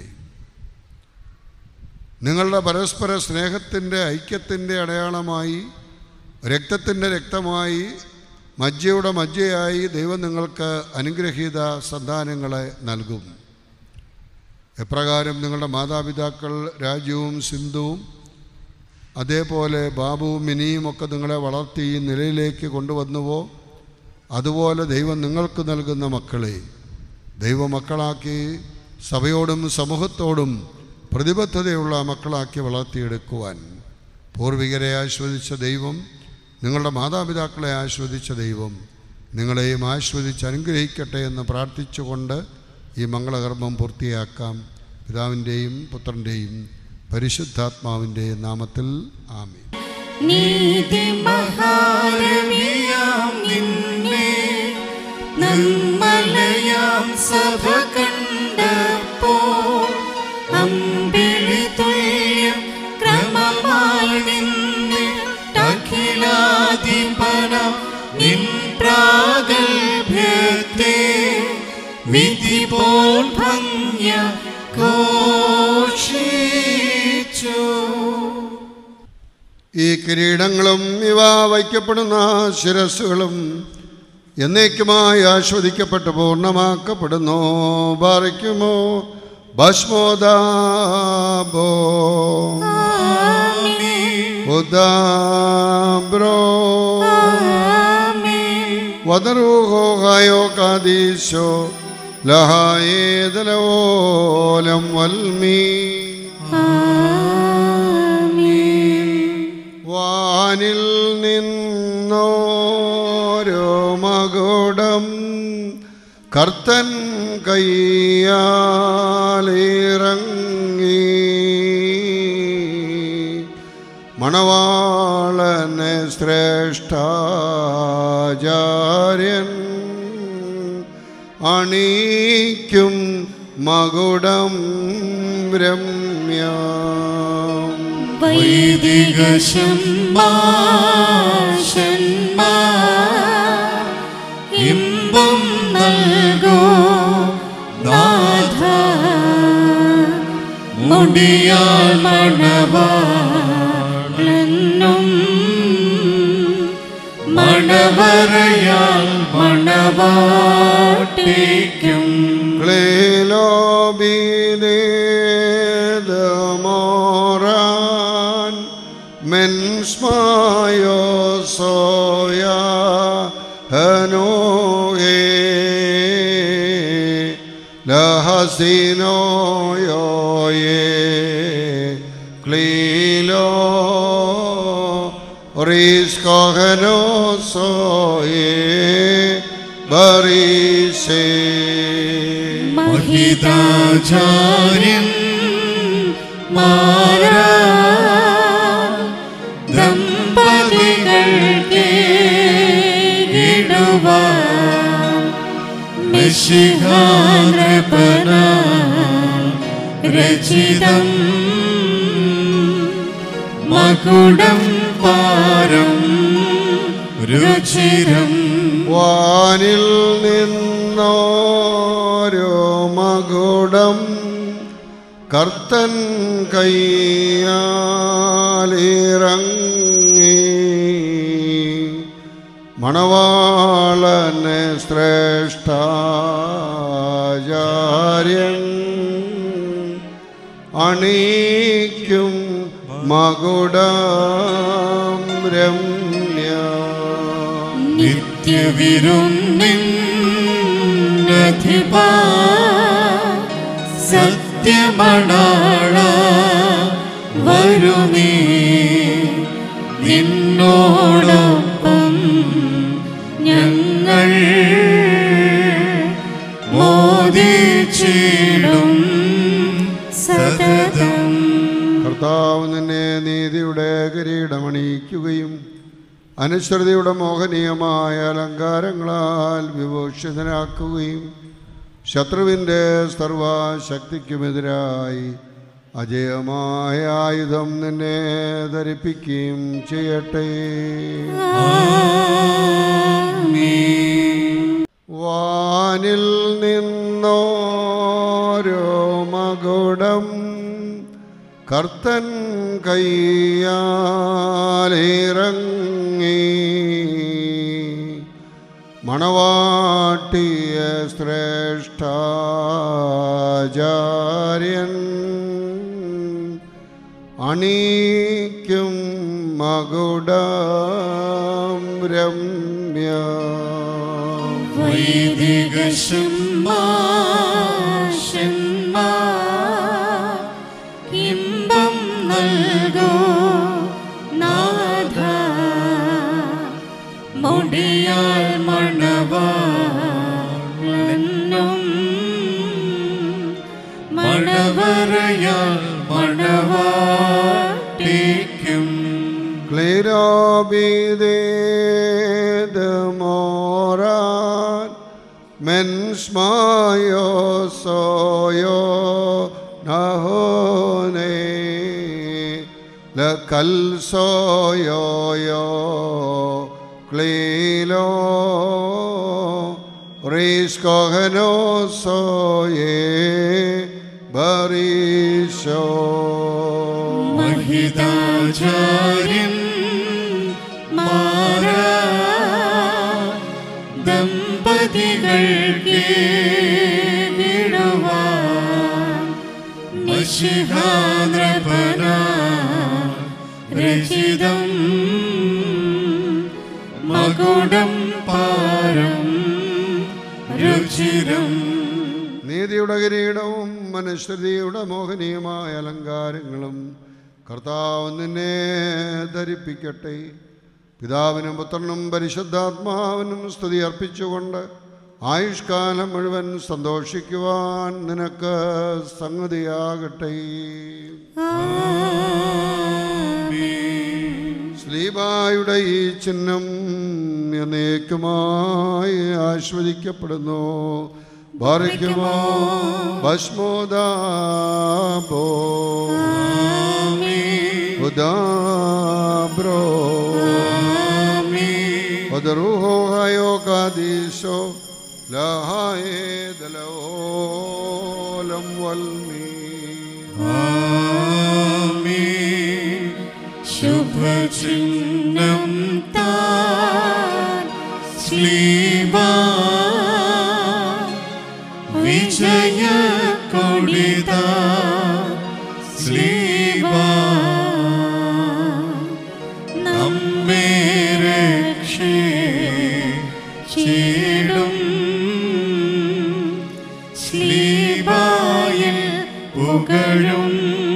നിങ്ങളുടെ പരസ്പര സ്നേഹത്തിൻ്റെ ഐക്യത്തിൻ്റെ അടയാളമായി, രക്തത്തിൻ്റെ രക്തമായി, മജ്ജയുടെ മജ്ജയായി ദൈവം നിങ്ങൾക്ക് അനുഗ്രഹീത സന്താനങ്ങളെ നൽകും. എപ്രകാരം നിങ്ങളുടെ മാതാപിതാക്കൾ രാജുവും സിന്ധുവും അതേപോലെ ബാബുവും മിനിയും ഒക്കെ നിങ്ങളെ വളർത്തി ഈ നിലയിലേക്ക് കൊണ്ടുവന്നുവോ, അതുപോലെ ദൈവം നിങ്ങൾക്ക് നൽകുന്ന മക്കളെ ദൈവമക്കളാക്കി സഭയോടും സമൂഹത്തോടും പ്രതിബദ്ധതയുള്ള മക്കളാക്കി വളർത്തിയെടുക്കുവാൻ പൂർവികരെ ആസ്വദിച്ച ദൈവം, നിങ്ങളുടെ മാതാപിതാക്കളെ ആസ്വദിച്ച ദൈവം നിങ്ങളെയും ആസ്വദിച്ച് അനുഗ്രഹിക്കട്ടെ എന്ന് പ്രാർത്ഥിച്ചുകൊണ്ട് ഈ മംഗളകർമ്മം പൂർത്തിയാക്കാം. പിതാവിൻ്റെയും പുത്രൻ്റെയും പരിശുദ്ധാത്മാവിൻ്റെയും നാമത്തിൽ ആമേൻ. സഭ കണ്ടപ്പോൾ അമ്പിളി തുല്യം ക്രമമായി നിന്നിട്ടഖിലാധിപനാം നിൻ പ്രാഗൽഭ്യത്തെ വിധി പോൽ ഭംഗ്യ ഘോഷിച്ചു. ഈ കിരീടങ്ങളും ഇവ വയ്ക്കപ്പെടുന്ന ശിരസ്സുകളും എന്നേക്കുമായി ആസ്വദിക്കപ്പെട്ട് പൂർണ്ണമാക്കപ്പെടുന്നു. ബാറിക്കുമോ ഭസ്മോദാബോ ഉദാബ്രോ വദറുഹോ ഹായോ കാദീശോ ലഹായേദലോലം വൽമീ. വാനിൽ നിന്നോരോ മകുടം കർത്തൻ കയ്യാലിറങ്ങി മണവാളനെ ശ്രേഷ്ഠാചാര്യൻ അണിക്കും മകുടം രമ്യം വൈദിക ശംഭാഷന്മാർ ഇമ്പം നൽകോ നാഥ മുടിയാൽ മണവാളനും മണവറയാൽ മണവാട്ടിക്കും ക്ലേലോബിദേദമോറാൻ മെൻസ്മായോ സോയാ ഹനോയേ ലഹസിനോയോയേ ക്ലീലോ റിസ്കോഹനോസോയേ ബറിസേ മഹിതാചാര്യൻ മാരാ ദമ്പതികൾക്ക് ഇടുവാൻ മിശിഹാനൃപന രചിതം മകുടം പാരം രുചിരം വാനിൽ നിന്നോരോ മകുടം കർത്തൻ കയ്യാലിറങ്ങി മണവാളനെ ശ്രേഷ്ഠാചാര്യൻ അണിക്കും മകുടം രമ്യം നിത്യവിരുന്നിന്നധിപ സത്യമണാള വരുമീ നിന്നോടൊപ്പം ഞങ്ങൾ മോദിച്ചിടും സതതം. കർത്താവ് നിന്നെ നീതിയുടെ കിരീടമണിയിക്കുകയും അനുസൃതിയുടെ മോഹനീയമായ അലങ്കാരങ്ങളാൽ വിഭൂഷിതനാക്കുകയും ശത്രുവിൻ്റെ സർവശക്തിക്കുമെതിരായി അജയമായ ആയുധം നിന്നെ ധരിപ്പിക്കുകയും ചെയ്യട്ടെ. വാനിൽ നിന്നോരോ മകുടം കർത്തൻ കയ്യാലിറങ്ങി മണവാട്ടിയ ശ്രേഷ്ഠാചാര്യൻ അണിക്കും മകുടം രമ്യം വൈദിക ശംഭാഷന്മാർ ഇമ്പം നൽകോ നാഥ മുടിയാൽ മണവാളനും മണവറയാൽ മണവാട്ടിക്കും ക്ലേരോബിദേദമോറാൻ മെൻസ്മായോ സോയോ നഹോനേ ലക്കൽ സോയോയോ ക്ലീലോ റിസ്കോഹനോ സോയേ ബറിശോ മഹിതാചാര്യൻ മാരാ ദമ്പതികൾക്ക് ഇടുവാൻ മിശിഹാനൃപന രചിതം മകുടം പാരം രുചിരം. നീതിയുടെ കിരീടവും മനുഷ്യതയുടെ മോഹനീയമായ അലങ്കാരങ്ങളും കർത്താവ് നിന്നെ ധരിപ്പിക്കട്ടെ. പിതാവിനും പുത്രനും പരിശുദ്ധാത്മാവിനും സ്തുതി അർപ്പിച്ചുകൊണ്ട് ആയുഷ്കാലം മുഴുവൻ സന്തോഷിക്കുവാൻ നിനക്ക് സംഗതിയാകട്ടെ. സ്ലീബായുടെ ഈ ചിഹ്നം എന്നേക്കുമായി ആസ്വദിക്കപ്പെടുന്നു. ബാറിക്കുമോ ഭസ്മോദാബോ ഉദാബ്രോ ഒദറുഹോ ഹയോ കാദീശോ ലഹായേ ദലോലം വൽമീ. ശുഭചിഹ്നം താൻ സ്ലീബാ വിജയ കൊടിതാ സ്ലീബാ നമ്മെ രക്ഷിച്ചിടും സ്ലീബായിൽ പുകഴും.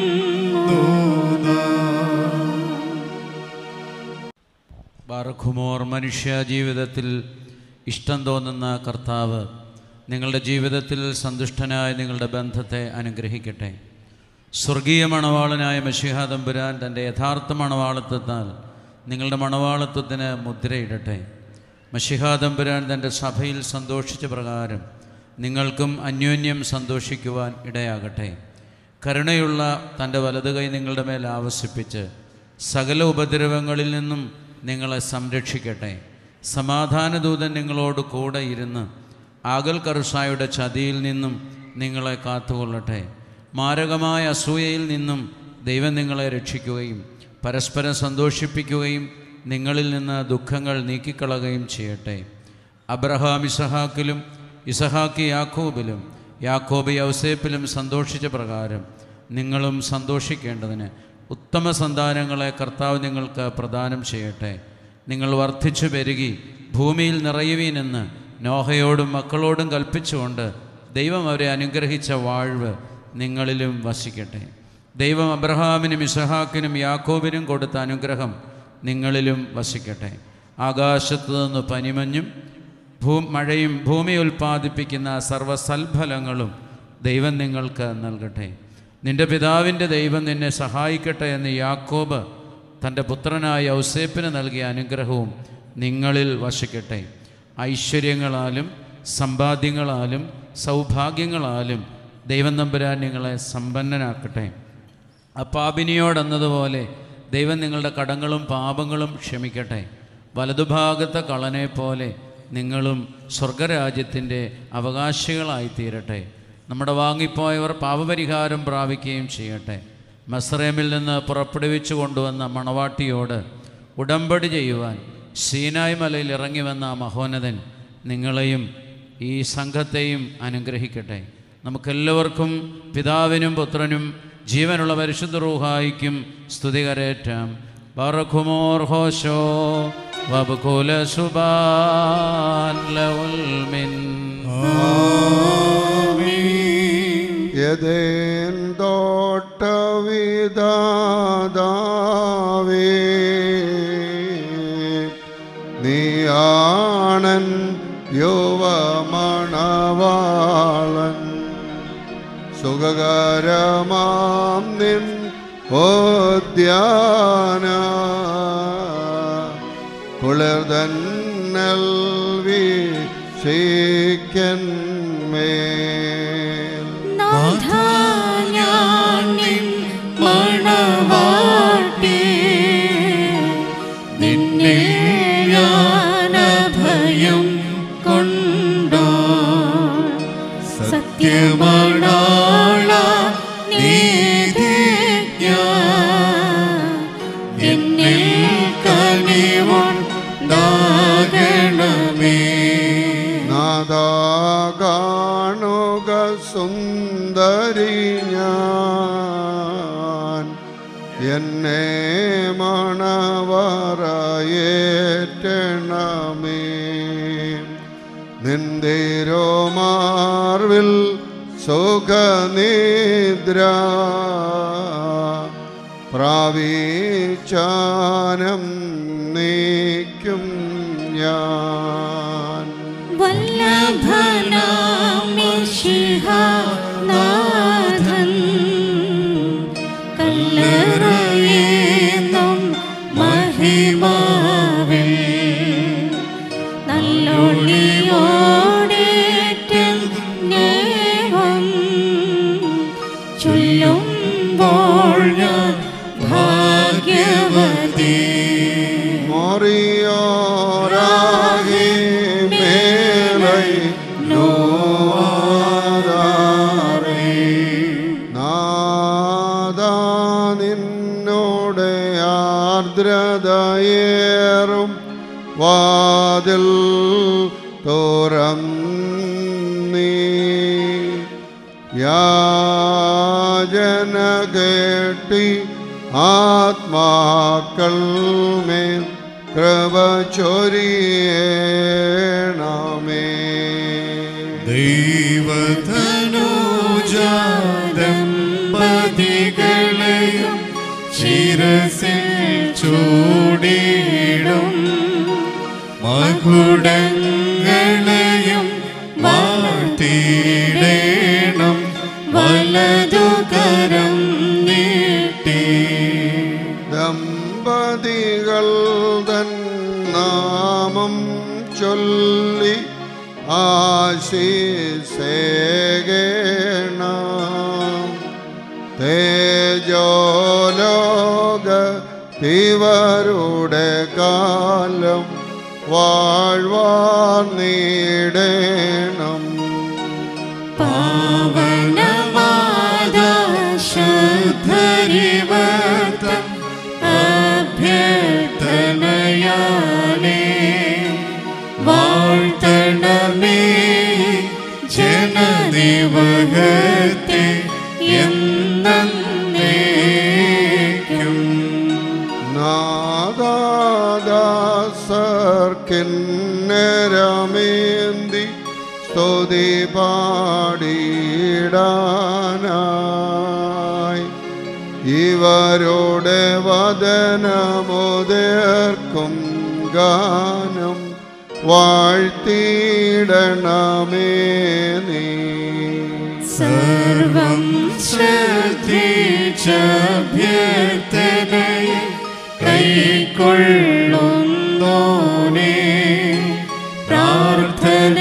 ബാറഖുമോർ മനുഷ്യ ജീവിതത്തിൽ ഇഷ്ടം തോന്നുന്ന കർത്താവ് നിങ്ങളുടെ ജീവിതത്തിൽ സന്തുഷ്ടനായ നിങ്ങളുടെ ബന്ധത്തെ അനുഗ്രഹിക്കട്ടെ. സ്വർഗീയ മണവാളനായ മശിഹ തമ്പുരാൻ തൻ്റെ യഥാർത്ഥ മണവാളത്വത്താൽ നിങ്ങളുടെ മണവാളത്വത്തിന് മുദ്രയിടട്ടെ. മശിഹ തമ്പുരാൻ തൻ്റെ സഭയിൽ സന്തോഷിച്ച പ്രകാരം നിങ്ങൾക്കും അന്യോന്യം സന്തോഷിക്കുവാൻ ഇടയാകട്ടെ. കരുണയുള്ള തൻ്റെ വലതുകൈ നിങ്ങളുടെ മേൽ ആവസിപ്പിച്ച് സകല ഉപദ്രവങ്ങളിൽ നിന്നും നിങ്ങളെ സംരക്ഷിക്കട്ടെ. സമാധാനദൂതൻ നിങ്ങളോട് കൂടെ ഇരുന്ന് ആകൽ കറുസായുടെ ചതിയിൽ നിന്നും നിങ്ങളെ കാത്തുകൊള്ളട്ടെ. മാരകമായ അസൂയയിൽ നിന്നും ദൈവം നിങ്ങളെ രക്ഷിക്കുകയും പരസ്പരം സന്തോഷിപ്പിക്കുകയും നിങ്ങളിൽ നിന്ന് ദുഃഖങ്ങൾ നീക്കിക്കളയുകയും ചെയ്യട്ടെ. അബ്രഹാം ഇസഹാക്കിലും ഇസഹാക്ക് യാക്കോബിലും യാക്കോബ് യൗസേപ്പിലും സന്തോഷിച്ച പ്രകാരം നിങ്ങളും സന്തോഷിക്കേണ്ടതിന് ഉത്തമ സന്താനങ്ങളെ കർത്താവ് നിങ്ങൾക്ക് പ്രദാനം ചെയ്യട്ടെ. നിങ്ങൾ വർദ്ധിച്ചു പെരുകി ഭൂമിയിൽ നിറയുവീനെന്ന് നോഹയോടും മക്കളോടും കൽപ്പിച്ചുകൊണ്ട് ദൈവം അവരെ അനുഗ്രഹിച്ച വാഴ്വ് നിങ്ങളിലും വസിക്കട്ടെ. ദൈവം അബ്രഹാമിനും ഇസഹാക്കിനും യാക്കോബിനും കൊടുത്ത അനുഗ്രഹം നിങ്ങളിലും വസിക്കട്ടെ. ആകാശത്തു നിന്ന് പനിമഞ്ഞും മഴയും ഭൂമി ഉൽപ്പാദിപ്പിക്കുന്ന സർവ്വസൽഫലങ്ങളും ദൈവം നിങ്ങൾക്ക് നൽകട്ടെ. നിൻ്റെ പിതാവിൻ്റെ ദൈവം നിന്നെ സഹായിക്കട്ടെ എന്ന് യാക്കോബ് തൻ്റെ പുത്രനായ യൗസേപ്പിന് നൽകിയ അനുഗ്രഹവും നിങ്ങളിൽ വസിക്കട്ടെ. ഐശ്വര്യങ്ങളാലും സമ്പാദ്യങ്ങളാലും സൗഭാഗ്യങ്ങളാലും ദൈവം തമ്പുരാൻ നിങ്ങളെ സമ്പന്നനാക്കട്ടെ. അപ്പാപിനിയോടെന്നതുപോലെ ദൈവം നിങ്ങളുടെ കടങ്ങളും പാപങ്ങളും ക്ഷമിക്കട്ടെ. വലതുഭാഗത്തെ കളനെ പോലെ നിങ്ങളും സ്വർഗരാജ്യത്തിൻ്റെ അവകാശികളായിത്തീരട്ടെ. നമ്മുടെ വാങ്ങിപ്പോയവർ പാപപരിഹാരം പ്രാപിക്കുകയും ചെയ്യട്ടെ. മസ്രൈമിൽ നിന്ന് പുറപ്പെടുവിച്ചു കൊണ്ടുവന്ന മണവാട്ടിയോട് ഉടമ്പടി ചെയ്യുവാൻ സീനായ് മലയിൽ ഇറങ്ങി വന്ന ആ മഹോന്നതൻ നിങ്ങളെയും ഈ സംഘത്തെയും അനുഗ്രഹിക്കട്ടെ. നമുക്കെല്ലാവർക്കും പിതാവിനും പുത്രനും ജീവനുള്ള പരിശുദ്ധ റൂഹായിക്കും സ്തുതി കരേറ്റാം. ബറഖുമോർ ഹോശോ വബ്കുല സുബാൻ ലഉൽ മിൻ. യദേൻ തോട്ടവിദാദാവേ നീയാണൻ യുവമണവാളൻ സുഖകരമാം നിൻ ഓദ്യാന കുളിർതന്നൽ വീക്ഷിക്കന്മേൽ മണവാട്ടി നിന്നെ ഭയം കൊണ്ടോ സത്യമണാള നീതിജ്ഞ എന്നിൽ കനിവുണ്ടാകണമേ. നാദാ കാണുക സുന്ദരി ഞാൻ എന്നെ മണവറയേറ്റണമേ. നിന്തിരോ മാർവിൽ സുഖനിദ്ര പ്രാപിച്ചാനം നീക്കും ഞാൻ. വല്ലഭനാമിശിഹാനാഥൻ കല്ലറയേന്നും മഹിമാവിൽ നല്ലൊളിയോടേറ്റം നേഹം ചൊല്ലുമ്പോൾ ഞാൻ ഭാഗ്യവതി. മോറിയോരാകി മേലൈ നോദാരേ നാദാ നിന്നോടെ ആർദ്രതയേറും വാതിൽ തുറന്നീ യാചന കേട്ടി ആത്മാക്കൾ മേൽ കൃപ ചൊരിയണമേ. ദൈവതനൂജാദമ്പതികളെയും ശിരസിൽ ചൂടിടും മകുടങ്ങളെയും വാഴ്ത്തിടേണം വലതുകരം നീട്ടി. ദമ്പതികൾ തൻ നാമം ചൊല്ലി ആശീസേകേണം. തേജോലോകത്തിവരുടെ കാലം വാഴ്വാൻ നീടേണം. പാവനമാദശുദ്ധരിവർത്തം അഭ്യർത്ഥനയാലേ വാഴ്ത്തണമേ ജനനിവഹത്തെ എന്നേക്കും. നാദാദാസർക്കിന്നരമേന്തി സ്തുതി പാടിടാനായി ഇവരുടെ വദനമുതിർക്കും ഗാനം വാഴ്ത്തിടണമേ നീ. സർവം ശ്രദ്ധിച്ചഭ്യർത്ഥനയെ കൈക്കൊള്ളുന്നോനേ പ്രാർത്ഥന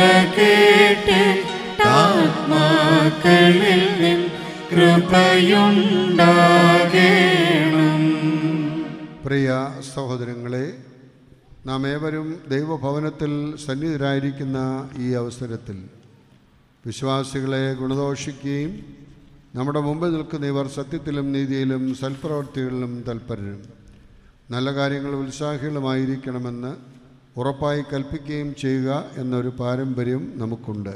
കേട്ടാത്മാക്കളിൽ നിൻ കൃപയുണ്ടാകേണം. പ്രിയ സഹോദരങ്ങളെ, നാം ഏവരും ദൈവഭവനത്തിൽ സന്നിഹിതരായിരിക്കുന്ന ഈ അവസരത്തിൽ വിശ്വാസികളെ ഗുണദോഷിക്കുകയും നമ്മുടെ മുമ്പിൽ നിൽക്കുന്ന ഇവർ സത്യത്തിലും നീതിയിലും സൽപ്രവർത്തികളിലും തൽപരരും നല്ല കാര്യങ്ങൾ ഉത്സാഹികളുമായിരിക്കണമെന്ന് ഉറപ്പായി കൽപ്പിക്കുകയും ചെയ്യുക എന്നൊരു പാരമ്പര്യം നമുക്കുണ്ട്.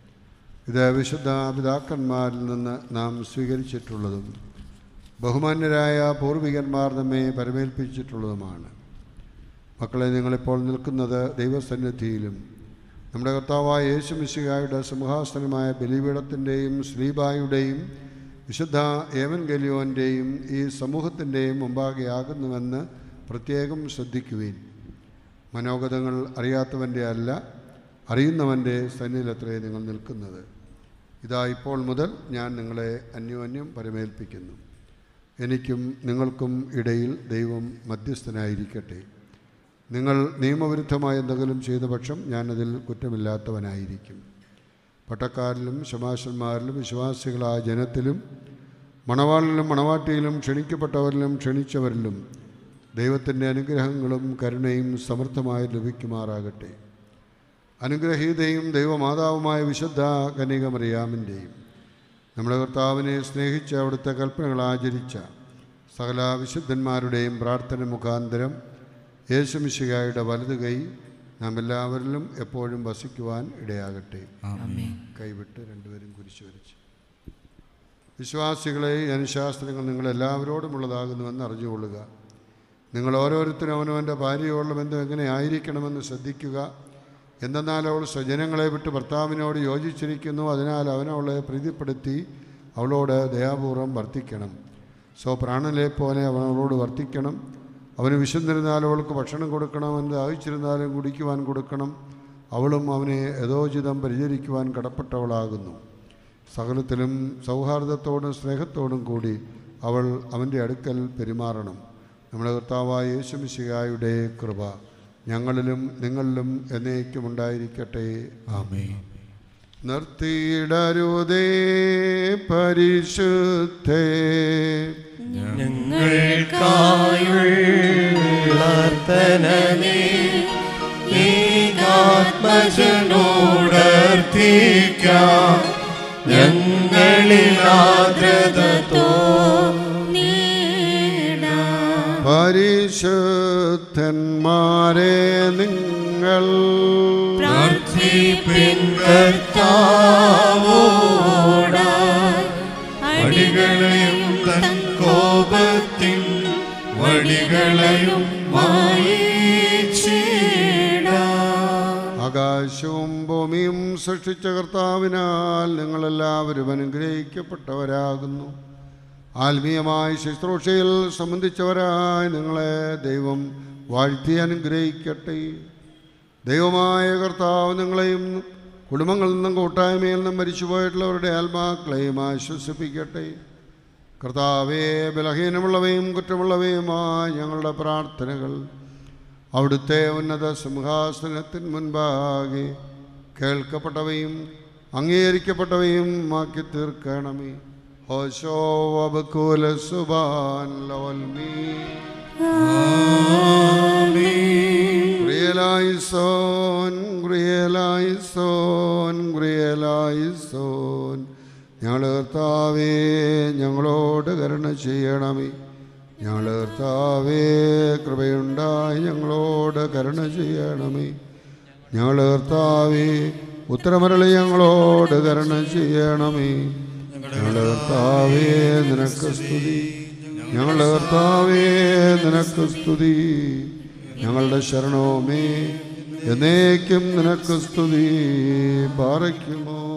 ഇത് വിശുദ്ധ പിതാക്കന്മാരിൽ നിന്ന് നാം സ്വീകരിച്ചിട്ടുള്ളതും ബഹുമാന്യരായ പൂർവികന്മാർ നമ്മെ പരമേൽപ്പിച്ചിട്ടുള്ളതുമാണ്. മക്കളെ, നിങ്ങളിപ്പോൾ നിൽക്കുന്നത് ദൈവസന്നിധിയിലും നമ്മുടെ കർത്താവായ യേശു മിശിഹായുടെ സിംഹാസനമായ ബലിപീഠത്തിൻ്റെയും ശ്രീബായുടെയും വിശുദ്ധ ഏവൻഗലിയോൻ്റെയും ഈ സമൂഹത്തിൻ്റെയും മുമ്പാകെയാകുന്നുവെന്ന് പ്രത്യേകം ശ്രദ്ധിക്കുവിൻ. മനോഗതങ്ങൾ അറിയാത്തവൻ്റെ അല്ല, അറിയുന്നവൻ്റെ സന്നിധിയിലത്രേ നിങ്ങൾ നിൽക്കുന്നത്. ഇതാ ഇപ്പോൾ മുതൽ ഞാൻ നിങ്ങളെ അന്യോന്യം പരമേൽപ്പിക്കുന്നു. എനിക്കും നിങ്ങൾക്കും ഇടയിൽ ദൈവം മധ്യസ്ഥനായിരിക്കട്ടെ. നിങ്ങൾ നിയമവിരുദ്ധമായ എന്തെങ്കിലും ചെയ്ത പക്ഷം ഞാനതിൽ കുറ്റമില്ലാത്തവനായിരിക്കും. പട്ടക്കാരിലും ശമാശന്മാരിലും വിശ്വാസികളായ ജനത്തിലും മണവാളിലും മണവാട്ടിയിലും ക്ഷണിക്കപ്പെട്ടവരിലും ക്ഷണിച്ചവരിലും ദൈവത്തിൻ്റെ അനുഗ്രഹങ്ങളും കരുണയും സമൃദ്ധമായി ലഭിക്കുമാറാകട്ടെ. അനുഗ്രഹീതയും ദൈവമാതാവുമായ വിശുദ്ധ കന്യകമറിയാമിൻ്റെയും നമ്മുടെ കർത്താവിനെ സ്നേഹിച്ച് അവിടുത്തെ കൽപ്പനകൾ ആചരിച്ച സകല വിശുദ്ധന്മാരുടെയും പ്രാർത്ഥന മുഖാന്തരം യേശുമിശിഹായുടെ വലതു കൈ നാം എല്ലാവരിലും എപ്പോഴും വസിക്കുവാൻ ഇടയാകട്ടെ. കൈവിട്ട് രണ്ടുപേരും കുരിശു വരച്ച്. വിശ്വാസികളെ, ഈ അനുശാസ്ത്രങ്ങൾ നിങ്ങളെല്ലാവരോടുമുള്ളതാകുന്നുവെന്ന് അറിഞ്ഞുകൊള്ളുക. നിങ്ങൾ ഓരോരുത്തരും അവനവൻ്റെ ഭാര്യയോടുള്ള ബന്ധം എങ്ങനെ ആയിരിക്കണമെന്ന് ശ്രദ്ധിക്കുക. എന്തെന്നാൽ അവൾ സ്വജനങ്ങളെ വിട്ട് ഭർത്താവിനോട് യോജിച്ചിരിക്കുന്നു. അതിനാൽ അവനവളെ പ്രീതിപ്പെടുത്തി അവളോട് ദയാപൂർവം വർത്തിക്കണം. സ്വപ്രാണനെ പോലെ അവളോട് വർത്തിക്കണം. അവന് വിശന്നിരുന്നാലും അവൾക്ക് ഭക്ഷണം കൊടുക്കണം, അവന് ദാഹിച്ചിരുന്നാലും കുടിക്കുവാൻ കൊടുക്കണം. അവളും അവനെ യഥോചിതം പരിചരിക്കുവാൻ കടപ്പെട്ടവളാകുന്നു. സകലത്തിലും സൗഹാർദ്ദത്തോടും സ്നേഹത്തോടും കൂടി അവൾ അവൻ്റെ അടുക്കൽ പെരുമാറണം. നമ്മുടെ കർത്താവായ യേശു മിശിഹായുടെ കൃപ ഞങ്ങളിലും നിങ്ങളിലും എന്നേക്കും ഉണ്ടായിരിക്കട്ടെ. ആമേൻ. നിർത്തിയിടരുതേ പരിശുദ്ധേ ഞങ്ങൾക്കായുള്ളർത്തനമേ ഏകാത്മജനോടർത്ഥിക്കാം ഞങ്ങളിൽ ആദ്രത തോന്നിടാം. പരിശുദ്ധന്മാരെ നിങ്ങൾ പ്രാർത്ഥിപ്പിൻ കർത്താവോടായി അടികളെയും തൻ കോപത്തിൻ വടികളെയും മായിച്ചിടാം. ആകാശവും ഭൂമിയും സൃഷ്ടിച്ച കർത്താവിനാൽ നിങ്ങളെല്ലാവരും അനുഗ്രഹിക്കപ്പെട്ടവരാകുന്നു. ആത്മീയമായ ശുശ്രൂഷയിൽ സംബന്ധിച്ചവരായി നിങ്ങളെ ദൈവം വാഴ്ത്തി അനുഗ്രഹിക്കട്ടെ. ദൈവമായ കർത്താവ് നിങ്ങളെയും കുടുംബങ്ങളിൽ നിന്നും കൂട്ടായ്മയിൽ നിന്നും മരിച്ചുപോയിട്ടുള്ളവരുടെ ആത്മാക്കളെയും ആശ്വസിപ്പിക്കട്ടെ. കർത്താവേ, ബലഹീനമുള്ളവയും കുറ്റമുള്ളവയുമായ ഞങ്ങളുടെ പ്രാർത്ഥനകൾ അവിടുത്തെ ഉന്നത സിംഹാസനത്തിന് മുൻപാകെ കേൾക്കപ്പെട്ടവയും അംഗീകരിക്കപ്പെട്ടവയും ആക്കി തീർക്കണമേ. ഹോശോ വബകൂല സുബാൻ ലോൽമീ ഗ്രിയലായിസോൻ ഗ്രിയലായിസോൻ ഗ്രിയലായിസോൻ. ഞങ്ങളുടെ കർത്താവേ, ഞങ്ങളോട് കരുണ ചെയ്യണമേ. ഞങ്ങളുടെ കർത്താവേ, കൃപയുണ്ടായി ഞങ്ങളോട് കരുണ ചെയ്യണമേ. ഞങ്ങളുടെ കർത്താവേ, ഉത്തരമരളി ഞങ്ങളോട് കരുണ ചെയ്യണമേ. ഞങ്ങളുടെ കർത്താവേ, നിനക്ക് സ്തുതി. ഞങ്ങളുടെ കർത്താവേ, നിനക്ക് സ്തുതി. ഞങ്ങളുടെ ശരണവുമേ, എന്നേക്കും നിനക്ക് സ്തുതി. പാറയ്ക്കുമോ